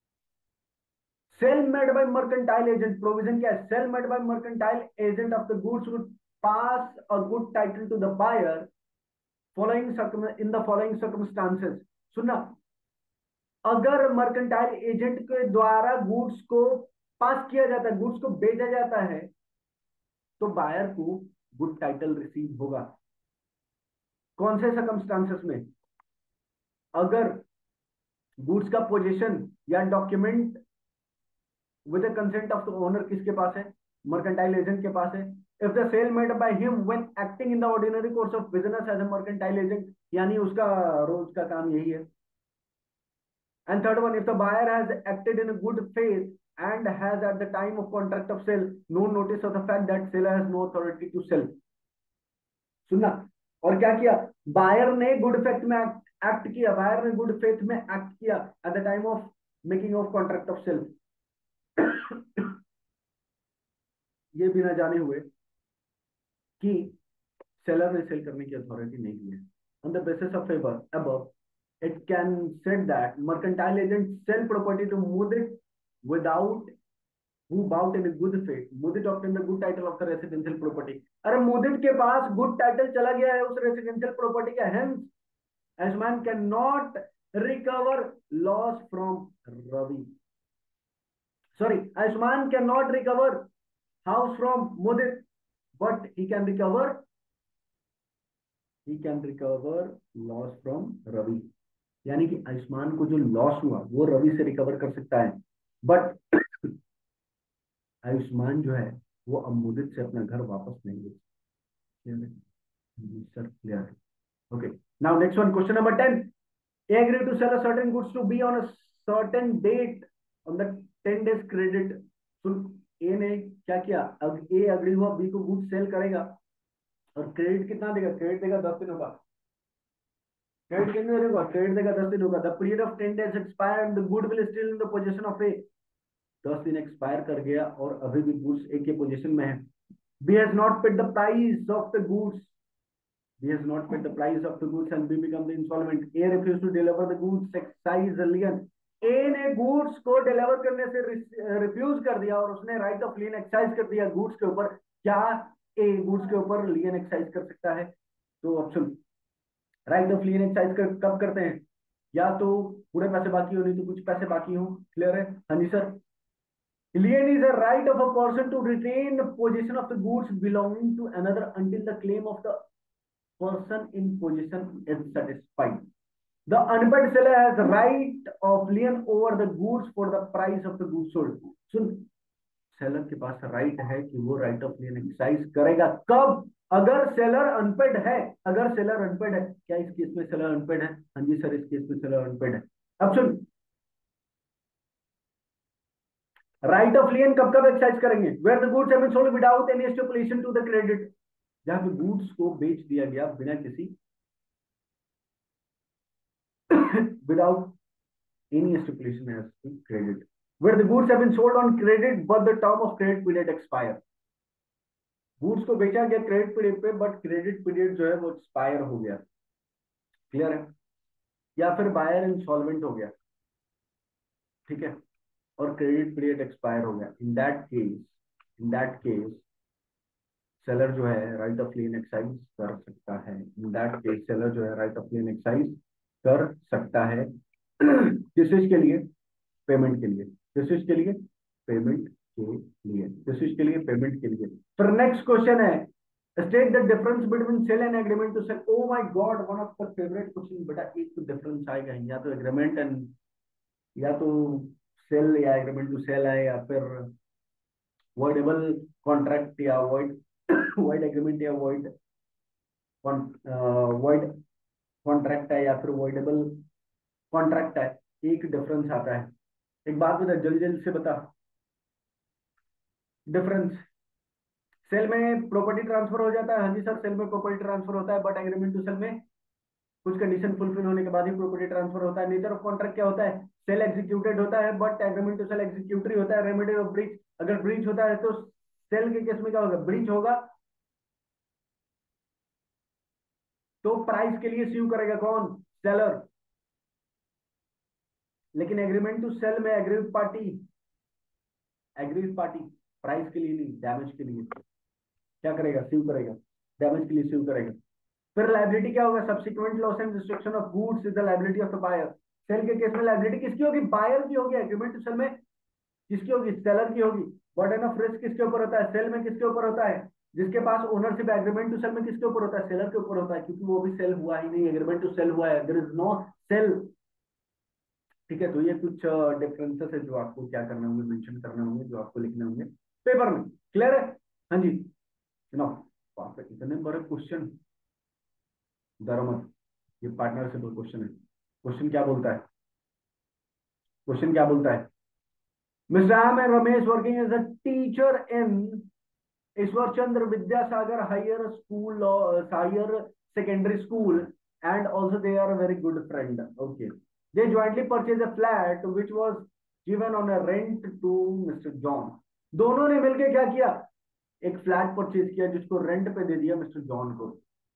sale made by mercantile agent, provision क्या है? Sale made by mercantile agent of the goods would pass a good title to the buyer following in the following circumstances. सुनना, अगर मर्केंटाइल एजेंट के द्वारा गुड्स को पास किया जाता है, गुड्स को बेचा जाता है, तो बायर को गुड टाइटल रिसीव होगा। कौन से सर्कमस्टांसेस में? अगर गुड्स का पोजीशन या document with the consent of the owner किसके पास है? मर्केंटाइल एजेंट के पास है। If the sale made by him when acting in the ordinary course of business as a mercantile agent, यानी उसका रोज का काम यही है। And third one, if the buyer has acted in good faith and has at the time of contract of sale no notice of the fact that seller has no authority to sell। सुनना, और क्या किया? Buyer ने good faith में act किया, buyer ने good faith में act किया at the time of making of contract of sale. ये बिना जाने हुए कि सेलर ने सेल करने की अथॉरिटी नहीं दी है। On the basis of favour above, it can said that mercantile agent sell property to Mudit without who bought in a good faith. Mudit obtained the good title of the residential property। अरे मुदित के पास good title चला गया है उस residential property का, hence Ayushman can not recover loss from Ravi. Sorry, Ayushman can not recover house from Mudit, but he can recover loss from Ravi. यानी कि आयुष्मान को जो लॉस हुआ वो रवि से रिकवर कर सकता है, बट आयुष्मान जो है वो अब मुदित से अपना घर वापस नहीं ले। Sir clear? Okay, now next one, question number 10। A agree to sell a certain goods to be on a certain date on the 10 days credit. सुन, ए ने क्या किया? अब ए अग्री हुआ बी को गुड्स सेल करेगा, और credit कितना देगा? क्रेडिट देगा 10 दिनों का। क्रेडिट कितने दिनों का? क्रेडिट देगा 10 दिनों का। The period of 10 days expire and the good will still in the position of A. 10 दिन एक्सपायर कर गया और अभी भी गुड्स ए के पोजीशन में है। B has not paid the price of the goods, B has not paid the price of the goods and B become the insolvent। A refused to deliver the goods excise lien। A ने goods को deliver करने से refuse कर दिया और उसने right of lien excise कर दिया गुड्स के ऊपर। क्या ए गुड्स के ऊपर लियन एक्साइज कर सकता है? तो option, right of lien excise कब करते हैं? या तो पूरे पैसे बाकी हो, नहीं तो कुछ पैसे बाकी हो। क्लियर है? हाँ जी sir. Lien is a right of a person to retain possession of the goods belonging to another until the claim of the person in possession is satisfied। The unpaid seller has right of lien over the goods for the price of the goods sold। सुन, seller के पास right है कि वो right of लियन exercise करेगा कब? अगर seller unpaid है, अगर सेलर अनपेड है, क्या इस केस में सेलर अनपेड है? हाँ जी सर, इस केस में सेलर अनपेड है। अब सुन, राइट ऑफ लियन कब कब एक्सरसाइज करेंगे? Where the goods have been sold without any stipulation to the credit, जहां पे गुड्स को बेच दिया गया बिना किसी without any stipulation as to credit, where the goods have been sold on credit but the term of credit period expire, goods को बेचा गया क्रेडिट पीरियड पे बट क्रेडिट पीरियड जो है वो एक्सपायर हो गया। क्लियर है? या फिर बायर इंसॉल्वेंट हो गया, ठीक है, और क्रेडिट पीरियड एक्सपायर हो गया। इन दैट केस सेलर जो है राइट ऑफ लेन एक्सरसाइज कर सकता है। इन दैट केस सेलर जो है राइट ऑफ लेन एक्सरसाइज कर सकता है किस चीज के लिए? पेमेंट के लिए। किस चीज के लिए? पेमेंट के लिए। किस चीज के लिए? पेमेंट के लिए। फिर नेक्स्ट क्वेश्चन है, state the difference between sale and agreement to sale. Oh my God, one of the favourite question बेटा। एक तो डिफरेंस आएगा, या तो एग्रीमेंट एंड, या तो सेल या एग्रीमेंट टू सेल है, या फिर वॉइडेबल कॉन्ट्रैक्ट या वॉइड वॉइड एग्रीमेंट या वॉइड वॉइड कॉन्ट्रैक्ट है, या फिर वॉइडेबल कॉन्ट्रैक्ट है। एक डिफरेंस आता है। एक बात बता, जल्दी जल्दी से बता डिफरेंस। सेल में प्रॉपर्टी ट्रांसफर हो जाता है, हाँ जी सर, सेल में प्रॉपर्टी ट्रांसफर होता है, बट एग्रीमेंट टू सेल में कुछ कंडीशन फुलफिल होने के बाद ही प्रॉपर्टी ट्रांसफर होता है। नेचर ऑफ कॉन्ट्रैक्ट क्या होता है? सेल एग्जीक्यूटेड होता है but agreement to sale executory होता है। रेमेडी ऑफ ब्रीच, अगर ब्रीच होता है तो सेल के केस में क्या होगा? ब्रीच होगा तो प्राइस के लिए स्यू करेगा कौन? सेलर। लेकिन एग्रीमेंट टू सेल में एग्रीड पार्टी प्राइस के लिए नहीं, डैमेज के लिए क्या करेगा? स्यू करेगा, डैमेज के लिए स्यू करेगा। फिर लाइबिलिटी क्या होगा? Subsequent loss and destruction of goods is the liability of the buyer. Sale के केस में लाइबिलिटी किसकी होगी? बायर की होगी। एग्रीमेंट टू सेल में किसकी होगी? सेलर की होगी। बर्डन ऑफ रिस्क किसके ऊपर होता है? सेल में किसके ऊपर होता है? जिसके पास ओनरशिप। एग्रीमेंट टू सेल में किसके ऊपर होता है? सेलर के ऊपर होता है, क्योंकि वो भी सेल हुआ ही नहीं, एग्रीमेंट टू सेल हुआ है, देयर इज नो सेल। ठीक है, तो ये कुछ डिफरेंसेस है जो आपको क्या करने होंगे, मेंशन करने होंगे, जो आपको लिखने होंगे पेपर में। क्लियर है? हाँ जी सुनाओ। बाप रे, इतने बड़े क्वेश्चन, डरो मत, ये पार्टनरशिप क्वेश्चन है। क्वेश्चन क्या बोलता है? क्वेश्चन क्या बोलता है? Mr. Ram and Ramesh working as a teacher in Ishwar Chandra Vidyasagar Higher School or Higher Secondary School, and also they are a very good friend. Okay. They jointly purchased a flat which was given on a rent to Mr. John. दोनों ने मिलकर क्या किया? एक flat purchase किया जिसको rent पे दे दिया मिस्टर जॉन को।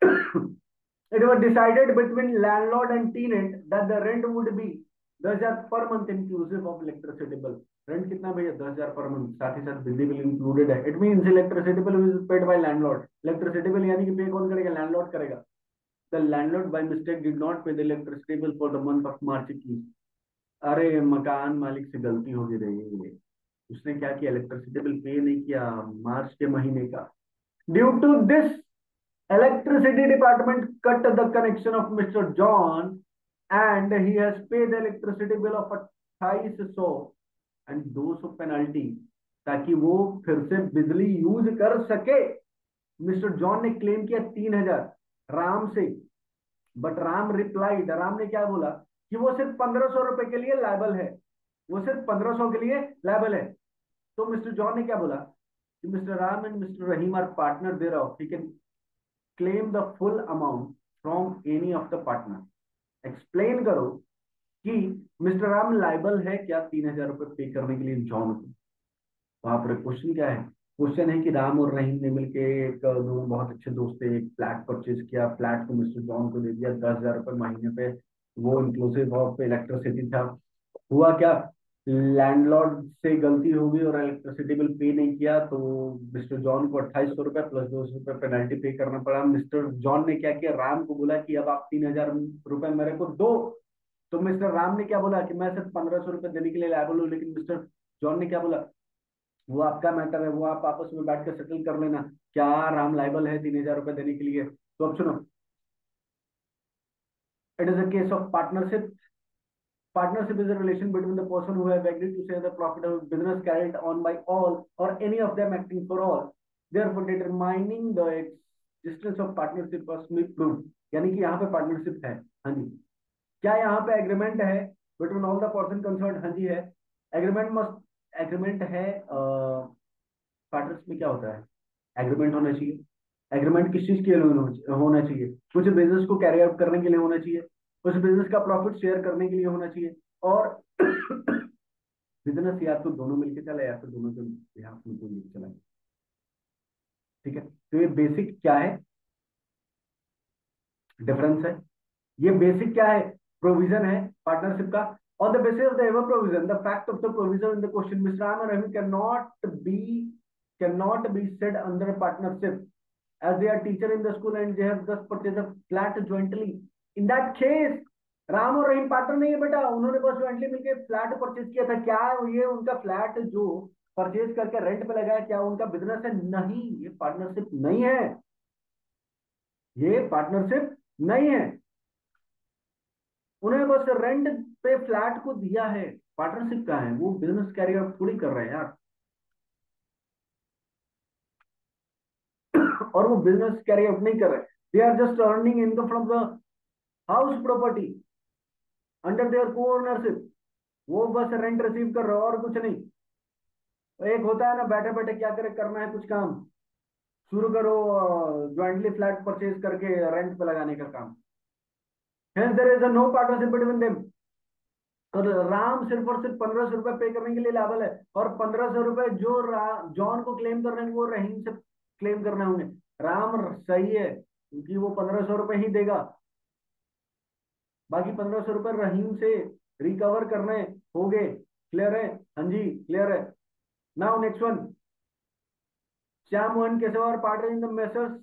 It was decided between landlord and tenant that the rent would be 10,000 per month inclusive of electricity bill. Rent कितना भैया? 10,000 पर मंथ, साथ ही साथ बिजली बिल इंक्लूडेड है। It means electricity bill is paid by landlord. Electricity bill यानी कि पे कौन करेगा? लैंडलॉर्ड करेगा। The landlord by mistake did not pay the electricity bill for the month of March की। अरे मकान मालिक से गलती हो गई रही, उसने क्या किया? इलेक्ट्रिसिटी बिल पे नहीं किया मार्च के महीने का। Due to this electricity department cut the connection of Mr. John and he has paid the electricity bill of 2800 and 200 penalty, ताकि वो फिर से बिजली यूज कर सके। मिस्टर जॉन ने क्लेम किया 3,000 राम से, बट राम रिप्लाइड, राम ने क्या बोला कि वो सिर्फ 1,500 रुपए के लिए लायबल है, वो सिर्फ 1,500 के लिए लायबल है। तो मिस्टर जॉन ने क्या बोला कि mister Ram and mister Rahim are partner thereof, he can claim the full amount from any of the partner। Explain करो कि मिस्टर राम लाइबल है क्या 3,000 रुपए पे करने के लिए जॉन को। वहां पर क्वेश्चन क्या है? क्वेश्चन है कि राम और रहीम ने मिलके एक दोनों बहुत अच्छे दोस्त थे, एक फ्लैट परचेज किया, फ्लैट को मिस्टर जॉन को दे दिया 10,000 रुपए महीने पे, वो इंक्लूसिव ऑफ इलेक्ट्रिसिटी था। हुआ क्या? लैंडलॉर्ड से गलती हो गई और इलेक्ट्रिसिटी बिल पे नहीं किया, तो मिस्टर जॉन को 2,800 रुपए प्लस 200 रुपए पेनल्टी पे करना पड़ा। मिस्टर जॉन ने क्या किया? राम को बोला कि अब आप 3,000 रुपए मेरे को दो। तो मिस्टर राम ने क्या बोला कि मैं सिर्फ 1,500 रुपए देने के लिए लायबल हूँ, लेकिन मिस्टर जॉन ने क्या बोला? वो आपका मैटर है, वो आप आपस में बैठ कर सेटल कर लेना। क्या राम लायबल है 3,000 रुपए देने के लिए? तो अब सुनो, it is a case of partnership. Partnership is a relation between the person who have agreed to share the profit of business carried on by all or any of them acting for all. Therefore, determining the existence of partnership must be proved, यानी कि यहाँ पे partnership है। हाँ जी। क्या यहाँ पे agreement है between all the person concern? हाँ जी है। एग्रीमेंट है। पार्टनर्स में क्या होता है? एग्रीमेंट होना चाहिए। एग्रीमेंट किस चीज के लिए होना चाहिए? कुछ बिजनेस को कैरी आउट करने के लिए होना चाहिए, उस बिजनेस का प्रॉफिट शेयर करने के लिए होना चाहिए, और बिजनेस या तो दोनों मिलके चले या तो दोनों के बिहाफ में कोई मिलके चला। ठीक है, तो ये बेसिक क्या है, डिफरेंस है। ये बेसिक क्या है? प्रोविजन है पार्टनरशिप का। On the basis of the ever provision the fact of the provision in the question mister आमर Rahim can not be said under partnership as they are teacher in the school and they have thus purchased a flat jointly. In that case, Ram और Rahim partner नहीं है बेटा, उन्होंने बस jointly मिलके flat purchase किया था। क्या ये उनका फ्लैट जो परचेज करके रेंट पे लगाया, क्या उनका बिजनेस है? नहीं, ये पार्टनरशिप नहीं है, ये पार्टनरशिप नहीं है। उन्हें बस रेंट पे फ्लैट को दिया है। पार्टनरशिप का है, वो बिजनेस कैरी आउट थोड़ी कर रहे हैं यार। और वो बिजनेस कैरी आउट नहीं कर रहे, they are just earning income from the house property under their co ownership. वो बस रेंट रिसीव कर रहे हो और कुछ नहीं। एक होता है ना, बैठे बैठे क्या करे, करना है कुछ काम, शुरू करो ज्वाइंटली फ्लैट परचेज करके रेंट पे लगाने का काम। Hence there is no partnership between them. तो राम सिर्फ और सिर्फ 1500 रुपए पे करने के लिए लायबल है, और 1500 रुपए जो जॉन को क्लेम करने हैं वो रहीम से क्लेम करने होंगे। राम सही है क्योंकि वो 1500 रुपए ही देगा, बाकी 1500 रुपए रहीम से रिकवर करने होंगे। क्लियर है? हाँ जी क्लियर है। Now next one, Shyam Mohan Keshav और partner in the messrs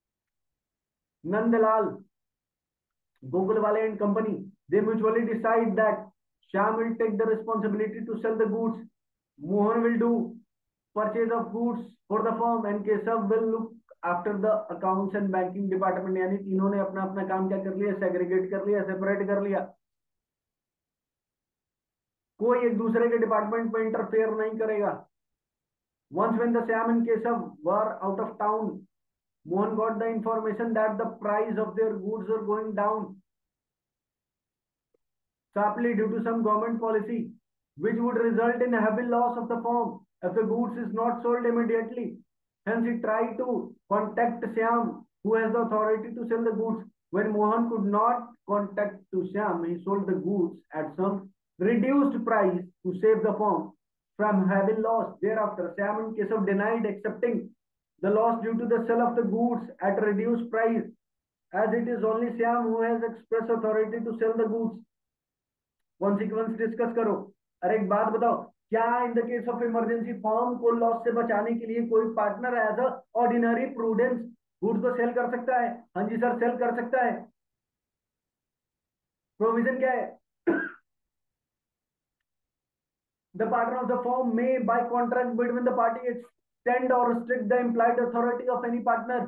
Nandlal Gogolwale and company. They mutually decide that Shyam will take the responsibility to sell the goods. Mohan will do purchase of goods for the firm and Keshav will look after the accounts and banking department. यानी तीनों ने अपना अपना काम क्या कर लिया? Segregate कर लिया, सेपरेट कर लिया। कोई एक दूसरे के डिपार्टमेंट में इंटरफेयर नहीं करेगा। Once when the Shyam and Keshav were out of town, Mohan got the information that the price of their goods are going down sharply due to some government policy, which would result in a heavy loss of the firm if the goods is not sold immediately. Hence, he tried to contact Shyam, who has the authority to sell the goods. When Mohan could not contact to Shyam, he sold the goods at some reduced price to save the firm from heavy loss. Thereafter, Shyam and Keshav denied accepting the loss due to the sale of the goods at reduced price, as it is only Shyam who has express authority to sell the goods. Consequence discuss करो। अरे एक बात बताओ, क्या in the case of emergency firm को loss से बचाने के लिए कोई partner as a ordinary prudence goods को सेल कर सकता है? हाँ जी सर, सेल कर सकता है। प्रोविजन क्या है? The partner of the firm may by contract between the party extend और restrict the implied authority of any partner.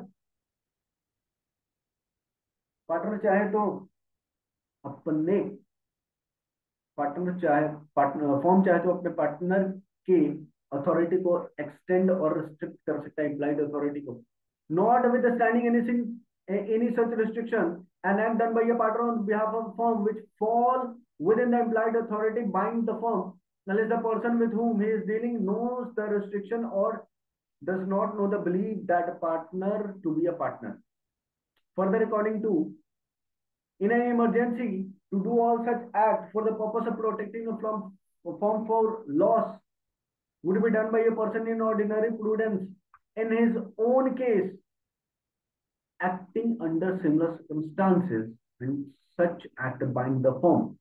Partner चाहे तो अपने पार्टनर चाहे पार्टनर फॉर्म चाहे तो अपने पार्टनर के अथॉरिटी को एक्सटेंड और रिस्ट्रिक्ट कर सकता है, इम्प्लाइड अथॉरिटी को। Notwithstanding anything any such restriction an act done by a partner on behalf of firm which fall within the implied authority bind the firm unless the person with whom he is dealing knows the restriction or does not know the belief that a partner to be a partner. Further, according to in an emergency to do all such acts for the purpose of protecting from for loss would be done by a person in ordinary prudence in his own case acting under similar circumstances and such act bind the firm.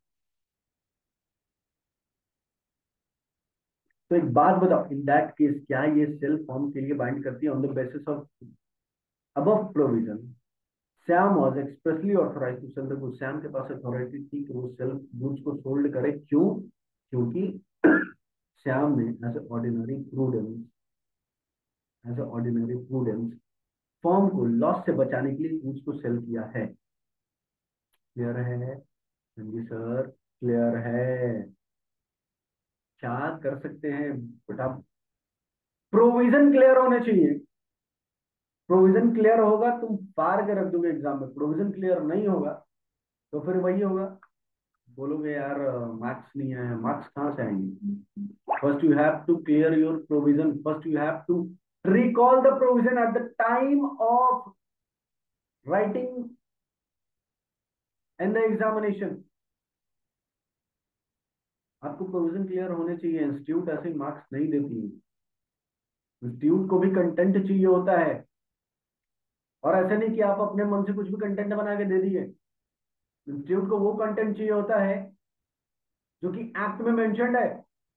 तो एक बात बताओ, इन that case क्या ये cell form के लिए bind करती है? On the basis of above provision Shyam was expressly authorise to sale the goods. Shyam के पास अथॉरिटी थी कि वो सेल गुड्स को सोल्ड करे। क्यों? क्योंकि श्याम ने as a ordinary prudence firm को लॉस से बचाने के लिए गुड्स को सेल किया है। क्लियर है? हाँ जी सर क्लियर है। क्या कर सकते हैं बेटा? प्रोविजन क्लियर होने चाहिए। प्रोविजन क्लियर होगा तुम पार के रख दोगे एग्जाम में, प्रोविजन क्लियर नहीं होगा तो फिर वही होगा, बोलोगे यार मार्क्स नहीं आए, मार्क्स कहाँ से आएंगे? First you have to clear your provision, first you have to recall the provision at the time of writing and the examination. आपको प्रोविजन क्लियर होने चाहिए, इंस्टीट्यूट ऐसे मार्क्स नहीं देती है, इंस्टीट्यूट को भी कंटेंट चाहिए होता है, और ऐसे नहीं कि आप अपने मन से कुछ भी कंटेंट बना के दे दिए, इंस्टीट्यूट को वो कंटेंट चाहिए होता है जो कि एक्ट में मेंशन्ड है।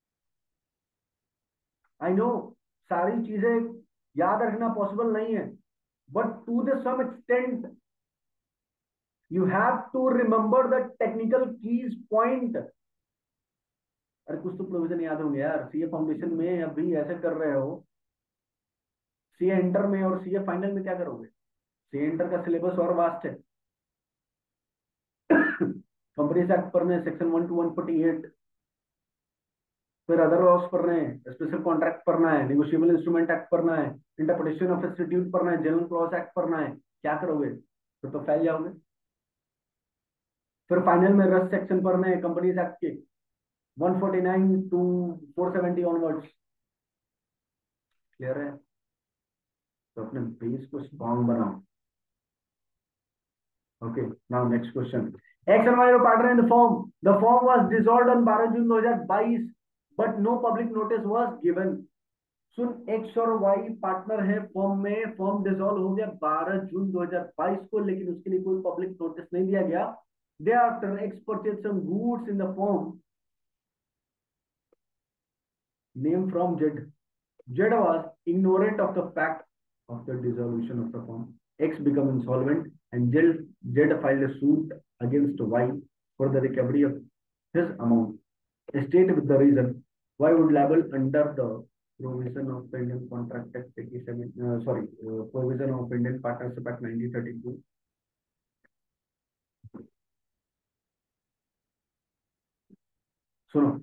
आई नो सारी चीजें याद रखना पॉसिबल नहीं है, but to the some extent you have to remember the technical keys point. अरे कुछ तो प्रोविजन याद होंगे यार, सीए फाउंडेशन में अभी ऐसे कर रहे हो, सीए इंटर में और सीए फाइनल में क्या करोगे? सीए इंटर का सिलेबस और वास्ट है, कंपनीज एक्ट पढ़ने सेक्शन 1 to 148, फिर अदर लॉस पढ़ने हैं, स्पेशल कॉन्ट्रैक्ट पढ़ना है, नेगोशिएबल इंस्ट्रूमेंट एक्ट पढ़ना है, इंटरप्रिटेशन ऑफ इंस्टीट्यूट पढ़ना है, जनरल क्लॉज एक्ट पढ़ना है, क्या करोगे? फिर तो फैल जाओगे। फिर फाइनल में रस्ट सेक्शन पढ़ने हैं कंपनीज एक्ट के 149 to 470 ऑनवर्ड्स। क्लियर है? तो अपने बेस को स्ट्रॉन्ग बनाओ। Okay, now next question. X and Y were partner in the firm. The firm was dissolved on 12 June 2022, but no public notice was given. सुन, X और Y partner है firm में, firm dissolve हो गया 12 June 2022 को, लेकिन उसके लिए कोई पब्लिक नोटिस नहीं दिया गया। Thereafter, X purchased some goods in the firm, name from Z. Z was ignorant of the fact of the dissolution of the firm. X became insolvent and Z filed a suit against Y for the recovery of his amount. State with the reason. Y would liable under the provision of the Indian Contract Act 87, provision of Indian Partnership Act 1932. सुनो,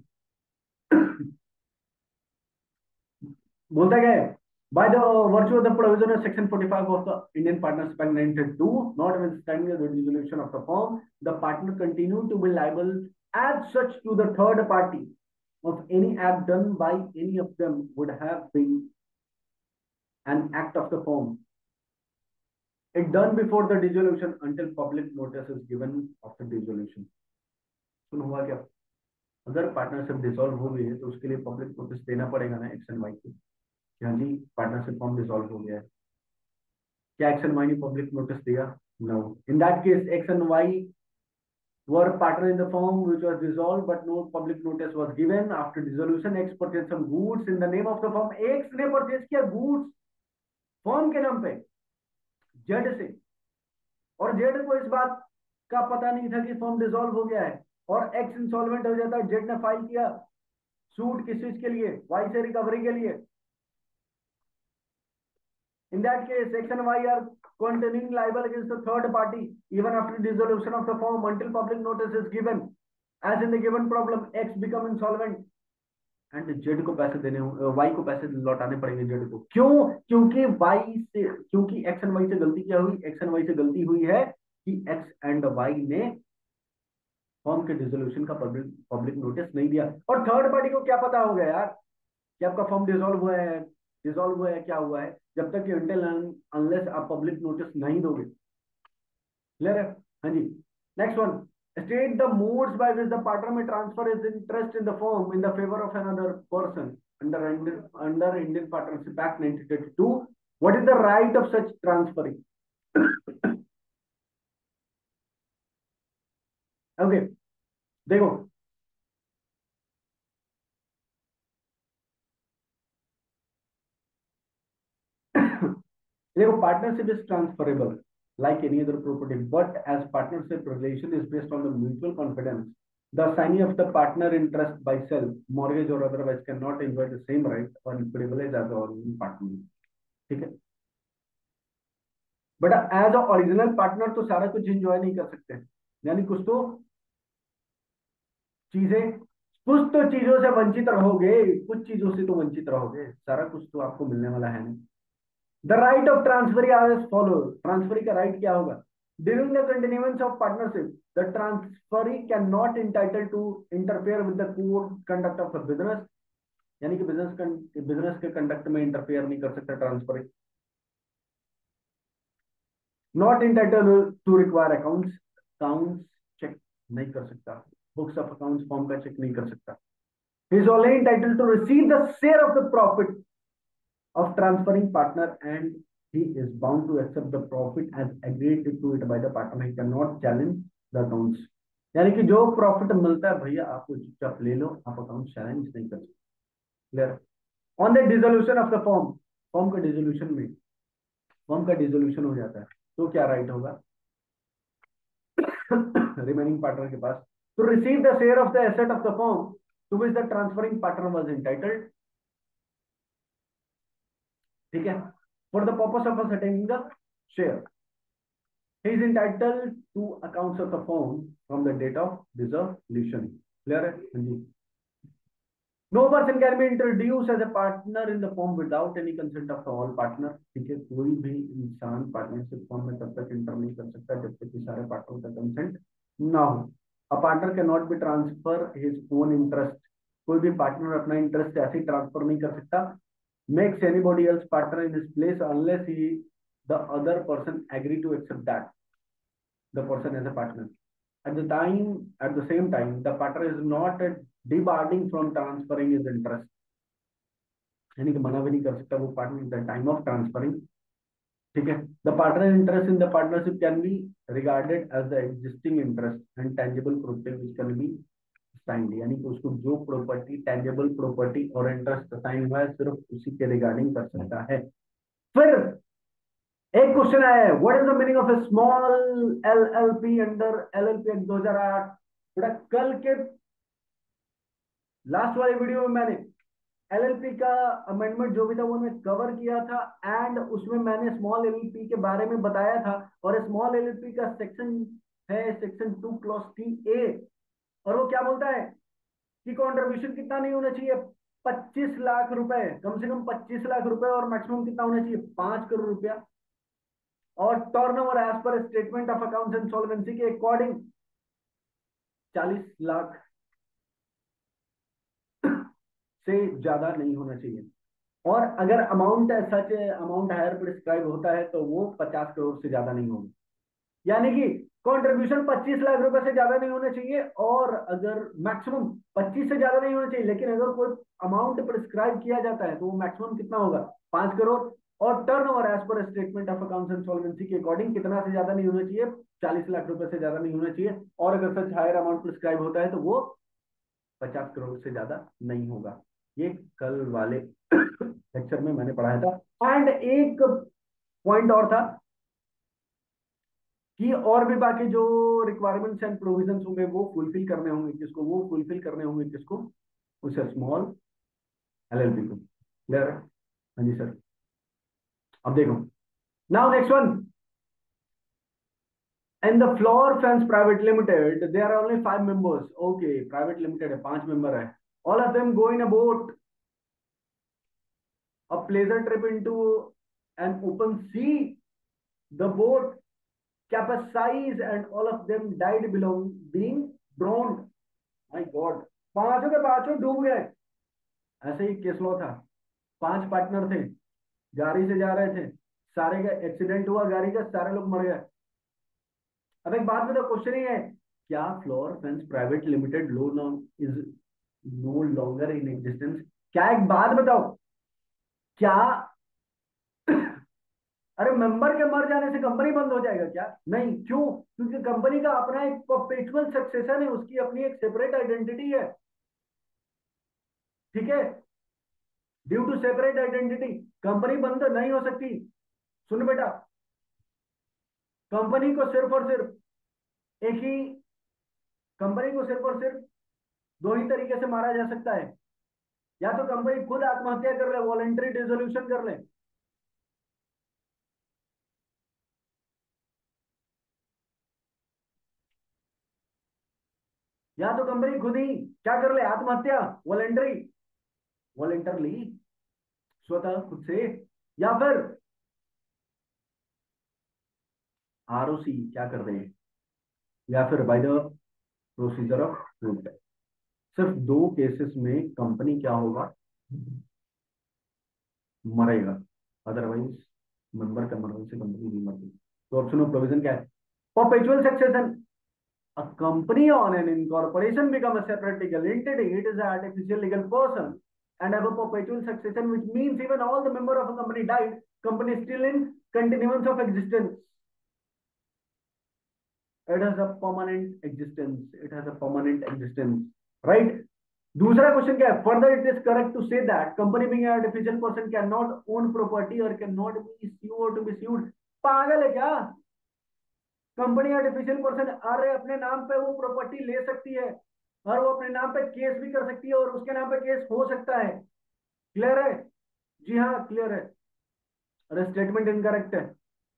बोलता क्या है? By the virtue of the provision of Section 45 of the Indian Partnership Act 1932, notwithstanding the dissolution of the firm, the partner continue to be liable as such to the third party of any act done by any of them would have been an act of the firm. It done before the dissolution until public notice is given of the dissolution. सुन हुआ क्या? अगर partnership dissolve हो गई है तो उसके लिए public notice देना पड़ेगा ना एक्स एंड वाई को, हाँ जी पार्टनरशिप फॉर्म डिसॉल्व हो गया है। क्या एक्स एंड वाई ने पब्लिक नोटिस दिया? No. In that case X and Y were partner in the firm which was dissolved but no public notice was given. After dissolution, X purchased some goods in the name of the firm. X ने purchase किया goods firm के नाम पे Z से, और Z को इस बात का पता नहीं था कि फर्म डिसॉल्व हो गया है, और एक्स इंसॉल्वेंट हो जाता है। जेड ने फाइल किया सूट किस चीज के लिए? वाई से रिकवरी के लिए। In that case, X and Y are continuing liable against the third party even after dissolution of the firm until public notice is given. As in the given problem, X become insolvent and Z को पैसे देने, Y को पैसे लौटाने पड़ेंगे Z को। क्यों? क्योंकि X and Y से गलती क्या हुई? X and Y से गलती हुई है कि X and Y ने फर्म के डिसोल्यूशन का पब्लिक नोटिस नहीं दिया। और थर्ड पार्टी को क्या पता होगा यार कि आपका फर्म डिसॉल्व हुआ है क्या हुआ है, जब तक until अनलेस आप पब्लिक नोटिस नहीं दोगे। क्लियर है? हाँ जी। Next one, state the modes by which the partner may transfer his interest in the firm in the favor of another person under Indian Partnership Act 1932. What is the right of such transferring? Okay, देखो देखो, partnership is transferable like any other property, but as partnership relation is based on the mutual confidence, the assignee of the partner interest by sale, mortgage or otherwise cannot enjoy the same right or privilege as the original partner. ठीक है? But as a original partner तो सारा कुछ enjoy नहीं कर सकते, यानी चीजें कुछ तो चीजों से वंचित रहोगे, कुछ चीजों से तो वंचित रहोगे, सारा कुछ तो आपको मिलने वाला है नहीं। The right of transferee are as follow, transferee का राइट क्या होगा? During the continuance of partnership the transferee can not entitle to interfere with the code conduct of business, यानी कि बिजनेस के कंडक्ट में इंटरफेयर नहीं कर सकता transferee. Not entitle to require accounts, accounts check नहीं कर सकता, बुक्स ऑफ अकाउंट्स फॉर्म का चेक नहीं कर सकता। He is only entitle to receive the share of the profit of transferring partner, and he is bound to accept the profit as agreed to it by the partner. He cannot challenge the accounts, यानी कि जो profit मिलता है भैया आपको चुपचाप ले लो, आप अकाउंट चैलेंज नहीं कर सकते। Clear? On the dissolution of the form, form का डिसोल्यूशन में, फॉर्म का डिसोल्यूशन हो जाता है तो क्या राइट होगा रिमेनिंग पार्टनर के पास? To receive the share of the asset of the form to which the transferring partner was entitled. ठीक है? For the purpose of asserting the share, he is entitled to accounts of the firm from the date of dissolution. Clear है? हाँ जी। No person can be introduced as a partner in the firm without any consent of the all partner. ठीक है? कोई भी इंसान partnership form में तब तक इंटर नहीं कर सकता जब तक कि सारे पार्टनर का कंसेंट ना हो। A partner cannot be transfer his own interest. कोई भी पार्टनर अपना इंटरेस्ट ऐसे ही ट्रांसफर नहीं कर सकता, makes anybody else partner in his place unless he the other person agree to accept that the person as a partner. At the same time, the partner is not debarring from transferring his interest. यानी कि मना भी नहीं कर सकता वो partner in the time of transferring. ठीक है? The partner interest in the partnership can be regarded as the existing interest and tangible property which can be assigned, यानी कि उसको जो प्रॉपर्टी, टेंजिबल प्रॉपर्टी और इंटरेस्ट असाइन हुआ है सिर्फ उसी के रिगार्डिंग कर सकता है। फिर एक क्वेश्चन आया है, what is the meaning of a small LLP under LLP act 2008? बेटा कल के लास्ट वाली वीडियो में मैंने एलएलपी का अमेंडमेंट जो भी था वो मैं कवर किया था, एंड उसमें मैंने स्मॉल एलएलपी के बारे में बताया था। और स्मॉल एलएलपी का सेक्शन है सेक्शन 2 क्लॉज टी ए, और वो क्या बोलता है कि कंट्रीब्यूशन कितना नहीं होना चाहिए? 25 लाख रुपए, कम से कम 25 लाख रुपए, और मैक्सिमम कितना होना चाहिए? 5 करोड़ रुपया। और turnover as per statement of accounts and solvency के अकॉर्डिंग 40 लाख से ज्यादा नहीं होना चाहिए। और अगर amount such amount higher prescribe होता है तो वो 50 करोड़ से ज्यादा नहीं होगी, यानी कि कंट्रीब्यूशन 25 लाख रुपए से ज्यादा नहीं होना चाहिए, और अगर मैक्सिमम 25 से ज्यादा नहीं होना चाहिए, लेकिन अगर कोई अमाउंट प्रिस्क्राइब किया जाता है तो वो मैक्सिमम कितना होगा? 5 करोड़। और turnover as per statement of accounts and solvency के अकॉर्डिंग कितना से ज्यादा नहीं होना चाहिए? 40 लाख रुपए से ज्यादा नहीं होना चाहिए। और अगर सच हायर अमाउंट प्रिस्क्राइब होता है तो वो 50 करोड़ से ज्यादा नहीं होगा। ये कल वाले लेक्चर में मैंने पढ़ाया था। एंड एक पॉइंट और था कि और भी बाकी जो रिक्वायरमेंट्स एंड प्रोविजंस होंगे वो फुलफिल करने होंगे किसको? वो फुलफिल करने होंगे किसको? उसे स्मॉल एलएलपी को। क्लियर है? हाँ जी सर। अब देखो, now next one, and the floor fans private limited there are only 5 members. Okay, private limited है, 5 मेंबर है, all of them go in a boat, a pleasure trip into an open sea. The boat capsized and all of them died being drowned. My God, पांचों के पांचों डूब गए। ऐसे ही case law था, 5 partner थे, गाड़ी से जा रहे थे, सारे का एक्सीडेंट हुआ गाड़ी का, सारे लोग मर गए। अब एक बात बताओ, क्वेश्चन ही है, क्या फ्लोर फेंस प्राइवेट लिमिटेड लो now is no longer in existence? क्या एक बात बताओ, क्या अरे मेंबर के मर जाने से कंपनी बंद हो जाएगा क्या? नहीं। क्यों? क्योंकि कंपनी का अपना एक परपेचुअल सक्सेशन है, उसकी अपनी एक सेपरेट आइडेंटिटी है। ठीक है? Due to separate identity company बंद नहीं हो सकती। सुन बेटा, कंपनी को सिर्फ और सिर्फ एक ही कंपनी को सिर्फ और सिर्फ दो ही तरीके से मारा जा सकता है, या तो कंपनी खुद आत्महत्या कर ले, वॉलंटरी डिसोल्यूशन कर ले, या तो कंपनी खुद ही क्या कर ले? आत्महत्या, वॉलंटरी, वॉलंटरली, स्वतः खुद से, या फिर आरओसी क्या कर रहे हैं, या फिर by the procedure of route. सिर्फ दो केसेस में कंपनी क्या होगा, मरेगा, अदरवाइज मेंबर का मरने से कंपनी नहीं मरती। तो ऑप्शन ऑफ प्रोविजन क्या है, perpetual succession. A company on an incorporation become a separate legal entity. It is an artificial legal person and have a perpetual succession, which means even all the member of a company died, company is still in continuance of existence. It has a permanent existence. It has a permanent existence, right? दूसरा question क्या है, further it is correct to say that company being an artificial person can not own property और can not be sued to be sued. पागल है क्या, company artificial person, अरे अपने नाम पे वो प्रॉपर्टी ले सकती है और वो अपने नाम पे केस भी कर सकती है और उसके नाम पे केस हो सकता है। क्लियर है, जी हाँ क्लियर है। अरे स्टेटमेंट इनकरेक्ट है,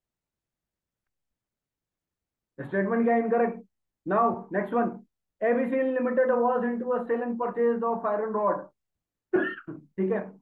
स्टेटमेंट क्या incorrect. Now next one, ABC limited was into a sale and purchase of iron rod. ठीक है,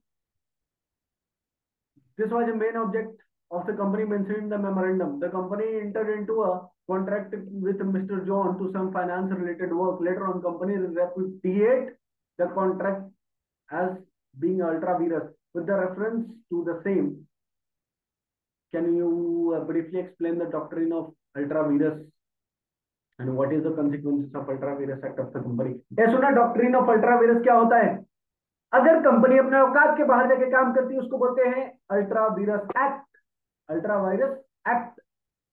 this was a main object of the company mentioned in the memorandum. The company entered into a contract with Mr. John to some finance related work. Later on, company repudiate the contract as being ultra virus. With the reference to the same, can you briefly explain the doctrine of ultra virus and what is the consequences of ultra virus act of the company? ये सुना doctrine of ultra vires क्या होता है, अगर company अपने औकात के बाहर जाके काम करती है उसको बोलते हैं ultra vires act. Ultra vires act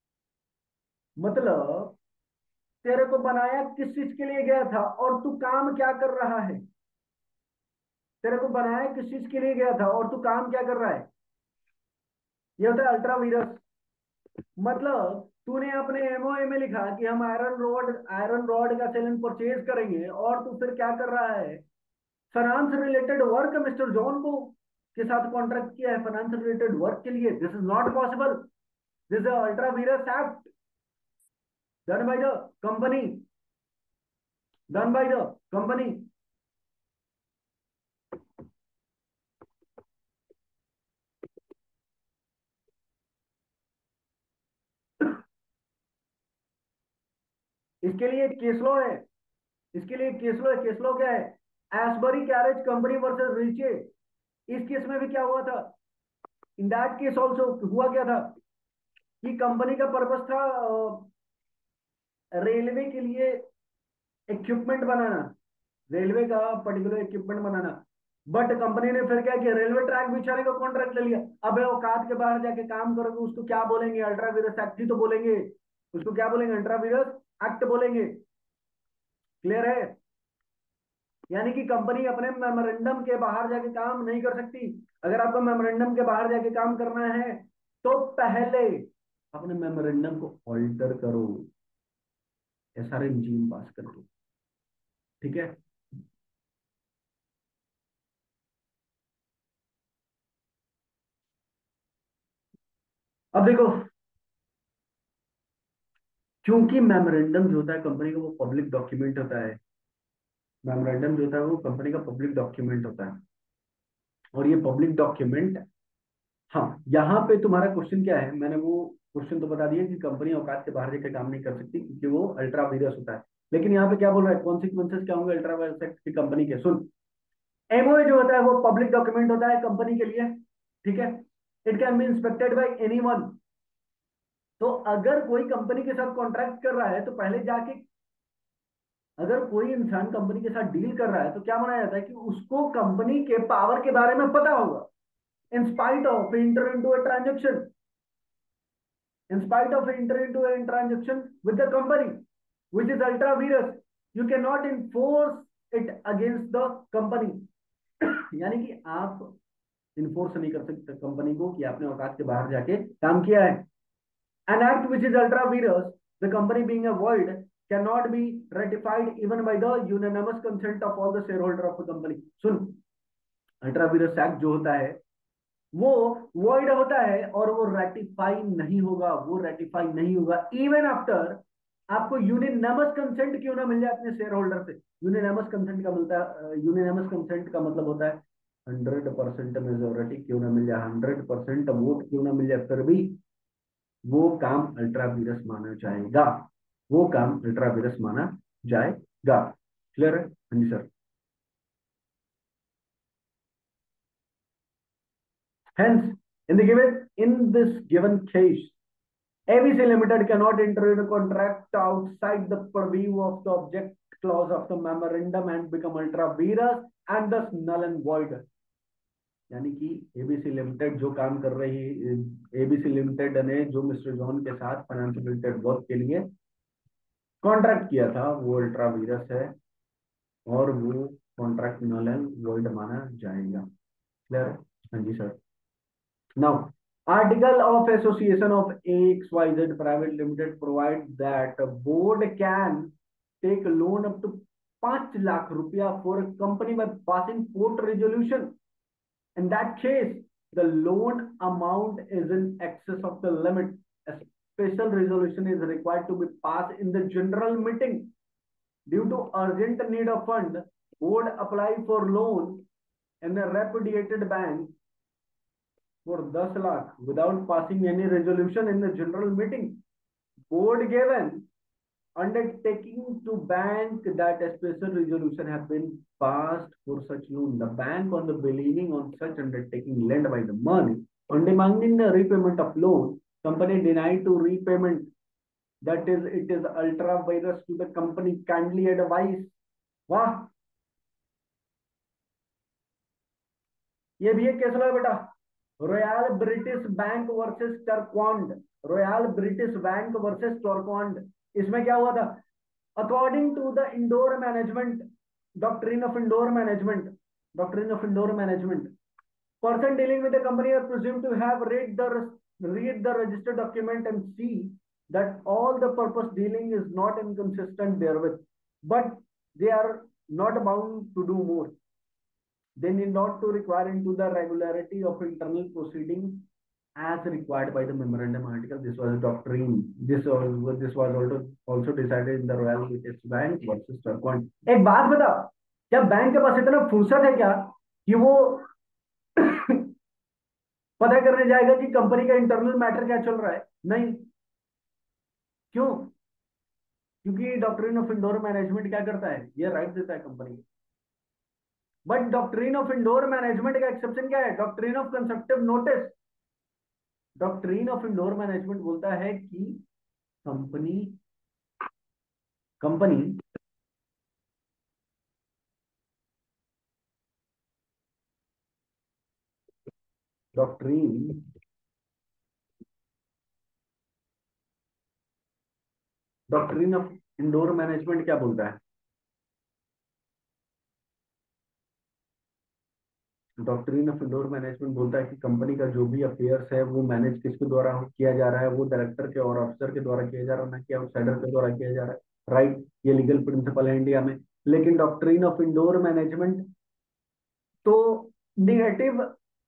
मतलब तेरे को बनाया किस चीज के लिए गया था और तू काम क्या कर रहा है, तेरे को बनाया किस चीज के लिए गया था और तू काम क्या कर रहा है, ये होता है अल्ट्रा वायरस। मतलब तूने अपने एमओए में लिखा कि हम आयरन रॉड का सेल एंड परचेज करेंगे और तू फिर क्या कर रहा है, finance related work mister John को के साथ कॉन्ट्रैक्ट किया है फाइनेंस रिलेटेड वर्क के लिए। This is not possible, this is ultra vires act done by the company, done by the company. इसके लिए केस लॉ है, इसके लिए केस लॉ है। केस लॉ क्या है, Ashbury carriage company versus Riche. इस केस में भी क्या हुआ था, इन दैट केस ऑल्सो हुआ क्या था कि कंपनी का पर्पस था रेलवे के लिए इक्विपमेंट बनाना, रेलवे का पर्टिकुलर इक्विपमेंट बनाना। बट कंपनी ने फिर क्या किया, रेलवे ट्रैक बिछाने का कॉन्ट्रैक्ट ले लिया। अब औकात के बाहर जाके काम करोगे उसको क्या बोलेंगे, अल्ट्रा वायरस एक्ट ही तो बोलेंगे, उसको क्या बोलेंगे, अल्ट्रा वायरस एक्ट बोलेंगे। क्लियर है, यानी कि कंपनी अपने मेमोरेंडम के बाहर जाके काम नहीं कर सकती। अगर आपको मेमोरेंडम के बाहर जाके काम करना है तो पहले अपने मेमोरेंडम को ऑल्टर करो, एसआरएम पास करके। ठीक है, अब देखो, क्योंकि मेमोरेंडम जो होता है कंपनी का वो पब्लिक डॉक्यूमेंट होता है, मेमोरेंडम जो होता है वो कंपनी का पब्लिक डॉक्यूमेंट होता है और ये पब्लिक डॉक्यूमेंट, हाँ यहाँ पे तुम्हारा क्वेश्चन क्या है, मैंने वो क्वेश्चन तो बता दिया कि कंपनी औकात के बाहर जाकर काम नहीं कर सकती क्योंकि वो अल्ट्रा वायरस होता है। लेकिन यहाँ पे क्या बोल रहा है, कॉन्सिक्वेंसेस क्या होंगे अल्ट्रा वायरस एक्ट की कंपनी के। सुन, एमओए जो होता है वो पब्लिक डॉक्यूमेंट होता है कंपनी के लिए, ठीक है। It can be inspected by anyone. तो अगर कोई कंपनी के साथ कॉन्ट्रैक्ट कर रहा है तो पहले जाके, अगर कोई इंसान कंपनी के साथ डील कर रहा है तो क्या माना जाता है कि उसको कंपनी के पावर के बारे में पता होगा। in spite of enter into a transaction, in spite of enter into a transaction with the company which is ultra virus, you cannot enforce it against the company। यानी कि आप इन्फोर्स नहीं कर सकते कंपनी को कि आपने औकात के बाहर जाके काम किया है। an act which is ultra virus, the company being a void, cannot be ratified even by the unanimous consent of all the shareholder of the company। सुन, अल्ट्रा वीरस एक्ट जो होता है वो वॉइड होता है और वो रेटिफाई नहीं होगा, वो रेटिफाई नहीं होगा इवन आफ्टर आपको यूनिनमस कंसेंट क्यों ना मिल जाए अपने शेयर होल्डर से। यूनिनमस कंसेंट का मिलता है, यूनिनमस कंसेंट का मतलब होता है 100% मेजोरिटी क्यों ना मिल जाए, 100% वोट क्यों ना मिल जाए, फिर भी वो काम अल्ट्रा वीरस माना जाएगा, वो काम अल्ट्रा वीरस माना जाएगा। क्लियर है? हाँ जी sir. Hence, in this given case, ABC Limited cannot enter into a contract outside the purview of the object clause of the memorandum and become ultra virus and thus null and void. यानी कि ABC limited जो काम कर रही है, ABC limited ने जो mister John के साथ फाइनेंशियल रिलेटेड वर्क के लिए कॉन्ट्रैक्ट किया था वो अल्ट्रा वीरस है और वो कॉन्ट्रैक्ट नल एंड वॉइड माना जाएगा। क्लियर है? हाँ जी sir. Now, Article of Association of AXYZ Private Limited provides that a board can take a loan up to 5 lakh rupiah for a company by passing court resolution. In that case, the loan amount is in excess of the limit. A special resolution is required to be passed in the general meeting. Due to urgent need of fund, board apply for loan in a repudiated bank for 10 lakh without passing any resolution in the general meeting. Board given undertaking to bank that a special resolution has been passed for such loan. The bank on the believing on such undertaking lent by the money on demanding the repayment of loan, company denied to repayment. That is, it is ultra virus to the company kindly advise. वाह, ये भी एक case लगा बेटा। Royal British Bank versus Turquand, Royal British Bank versus Turquand. इसमें क्या हुआ था? According to the indoor management, doctrine of indoor management, doctrine of indoor management, person dealing with the company are presumed to have read the registered document and see that all the purpose dealing is not inconsistent therewith, but they are not bound to do more. They need not to require into the regularity of internal proceedings as required by the memorandum article. This was a doctrine. This was also decided in the Royal British Bank versus Turquoise. एक बात बता, क्या bank के पास इतना फुर्सत है क्या कि वो पता करने जाएगा कि कंपनी का इंटरनल मैटर क्या चल रहा है? नहीं। क्यों? क्योंकि डॉक्ट्रिन ऑफ इंडोर मैनेजमेंट क्या करता है? ये राइट देता है कंपनी को। But doctrine of indoor management का एक्सेप्शन क्या है? Doctrine of constructive notice. Doctrine of indoor management बोलता है कि company company doctrine doctrine of indoor management क्या बोलता है? डॉक्ट्रिन ऑफ इंडोर मैनेजमेंट बोलता है कि कंपनी का जो भी अफेयर्स है वो मैनेज किसके द्वारा किया जा रहा है? वो डायरेक्टर के और ऑफिसर के द्वारा किया जा रहा है, ना कि आउटसाइडर के द्वारा किया जा रहा है। राइट, ये लीगल प्रिंसिपल है इंडिया में। लेकिन डॉक्ट्रिन ऑफ इंडोर मैनेजमेंट तो negative,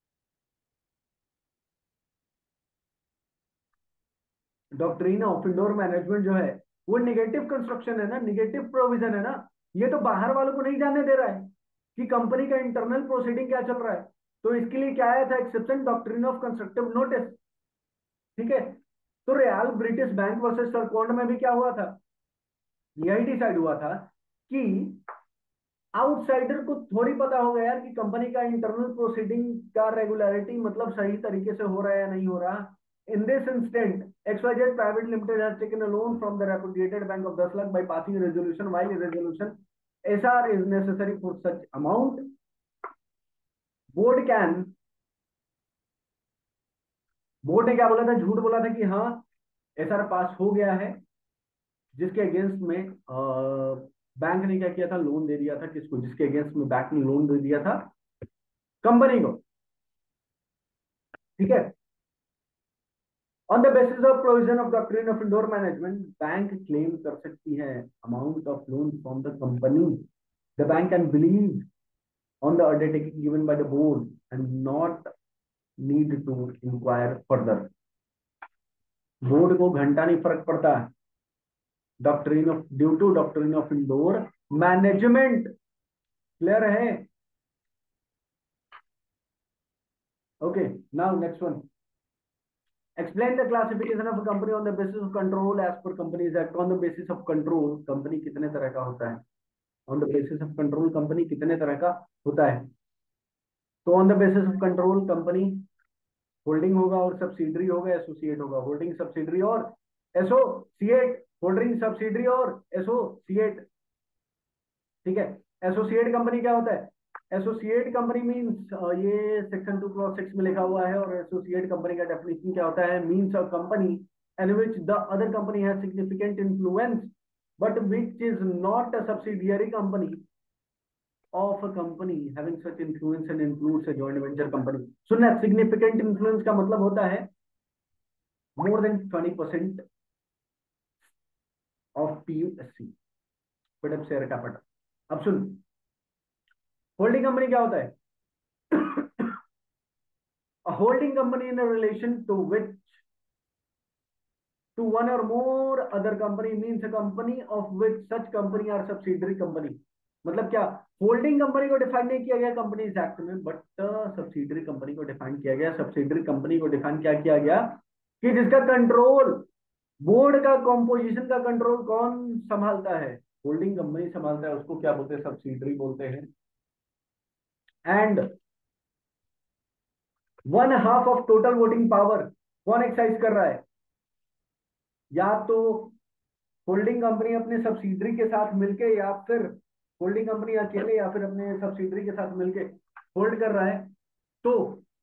doctrine of indoor management जो है वो निगेटिव कंस्ट्रक्शन है ना, निगेटिव प्रोविजन है ना। ये तो बाहर वालों को नहीं जानने दे रहा है कि कंपनी का इंटरनल प्रोसीडिंग क्या चल रहा है। तो इसके लिए क्या आया था? Exception, doctrine of constructive notice. ठीक है। तो royal British Bank versus Turquand में भी क्या हुआ था? यही डिसाइड हुआ था कि आउटसाइडर को थोड़ी पता होगा यार कि कंपनी का इंटरनल प्रोसीडिंग का रेगुलरिटी मतलब सही तरीके से हो रहा है या नहीं हो रहा। In this instant, XYZ Private Limited has taken a loan from the repudiated bank of 10 lakh by passing a resolution. While a resolution SR is necessary for such amount, board can, board ने क्या बोला था? झूठ बोला था कि हाँ SR पास हो गया है, जिसके अगेंस्ट में बैंक ने क्या किया था? लोन दे दिया था। किसको? जिसके अगेंस्ट में बैंक ने लोन दे दिया था कंपनी को। ठीक है। On the basis of provision of doctrine of indoor management, bank claim कर सकती है amount of loan from the company. The bank can believe on the undertaking given by the board and not need to inquire further. Board को घंटा नहीं फर्क पड़ता। Doctrine of due to doctrine of indoor management. Clear है? Okay, now next one. Explain the classification of company on the basis of control as per companies act. On the basis of control company कितने तरह का होता है? On the basis of control company कितने तरह का होता है? तो on the basis of control company holding होगा और सब्सिडरी होगा, एसोसिएट होगा। होल्डिंग सब्सिडरी और एसोसिएट, होल्डिंग सब्सिडरी और एसोसिएट। ठीक है। एसोसिएट कंपनी क्या होता है? एसोसिएट कंपनी मींस, ये सेक्शन 2 क्लॉज 6 में लिखा हुआ है। और एसोसिएट कंपनी का डेफिनेशन क्या होता है? Means a company in which the other company has significant influence but which is not a subsidiary company of a company having such influence and includes a joint venture company. सुनना, significant influence का मतलब होता है more than 20% of PUSC, paid up share capital. अब सुन, holding company क्या होता है? A holding company in a relation to which to one or more other company means a company of which such company are subsidiary company। मतलब क्या? Holding company को define नहीं किया गया कंपनीज एक्ट में, बट सब्सिडरी कंपनी को define किया गया। सब्सिडरी कंपनी को डिफाइन क्या किया गया? कि जिसका कंट्रोल, बोर्ड का कॉम्पोजिशन का कंट्रोल कौन संभालता है? होल्डिंग कंपनी संभालता है। उसको क्या बोलते हैं? सब्सिडरी बोलते हैं। And 1/2 of total voting power कौन एक्सरसाइज कर रहा है? या तो होल्डिंग कंपनी अपने सब्सिडरी के साथ मिलके, या फिर होल्डिंग कंपनी अकेले, या फिर अपने सब्सिडरी के साथ मिलके होल्ड कर रहा है, तो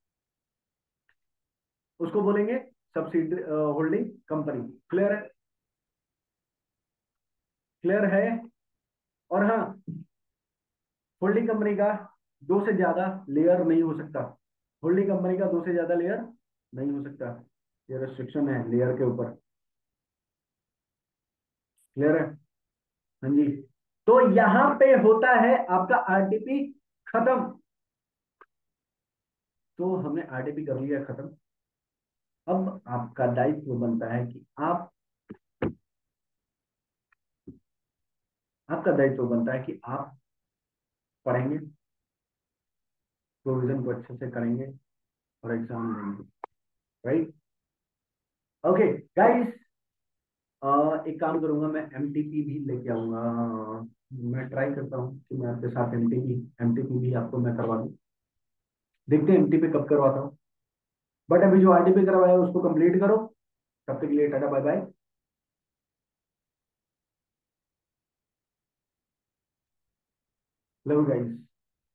उसको बोलेंगे सब्सिडरी होल्डिंग कंपनी। क्लियर है? क्लियर है? और हाँ, होल्डिंग कंपनी का दो से ज्यादा लेयर नहीं हो सकता। होल्डिंग कंपनी का दो से ज्यादा लेयर नहीं हो सकता। ये रेस्ट्रिक्शन है लेयर के ऊपर। क्लियर है? हाँ जी। तो यहां पे होता है आपका आरटीपी खत्म। तो हमने आरटीपी कर लिया खत्म। अब आपका दायित्व बनता है कि आपका दायित्व बनता है कि आप पढ़ेंगे, प्रोविजन को अच्छे से करेंगे और एग्जाम देंगे। राइट? ओके गाइस, एक काम करूंगा, मैं एमटीपी भी लेके आऊंगा। मैं ट्राई करता हूँ कि मैं आपके साथ एमटीपी भी आपको मैं करवा दूँ। देखते हैं एमटीपी कब करवाता हूँ। बट अभी जो आरटीपी करवाया है उसको कंप्लीट करो। तब तक के लिए tata bye bye. Love guys.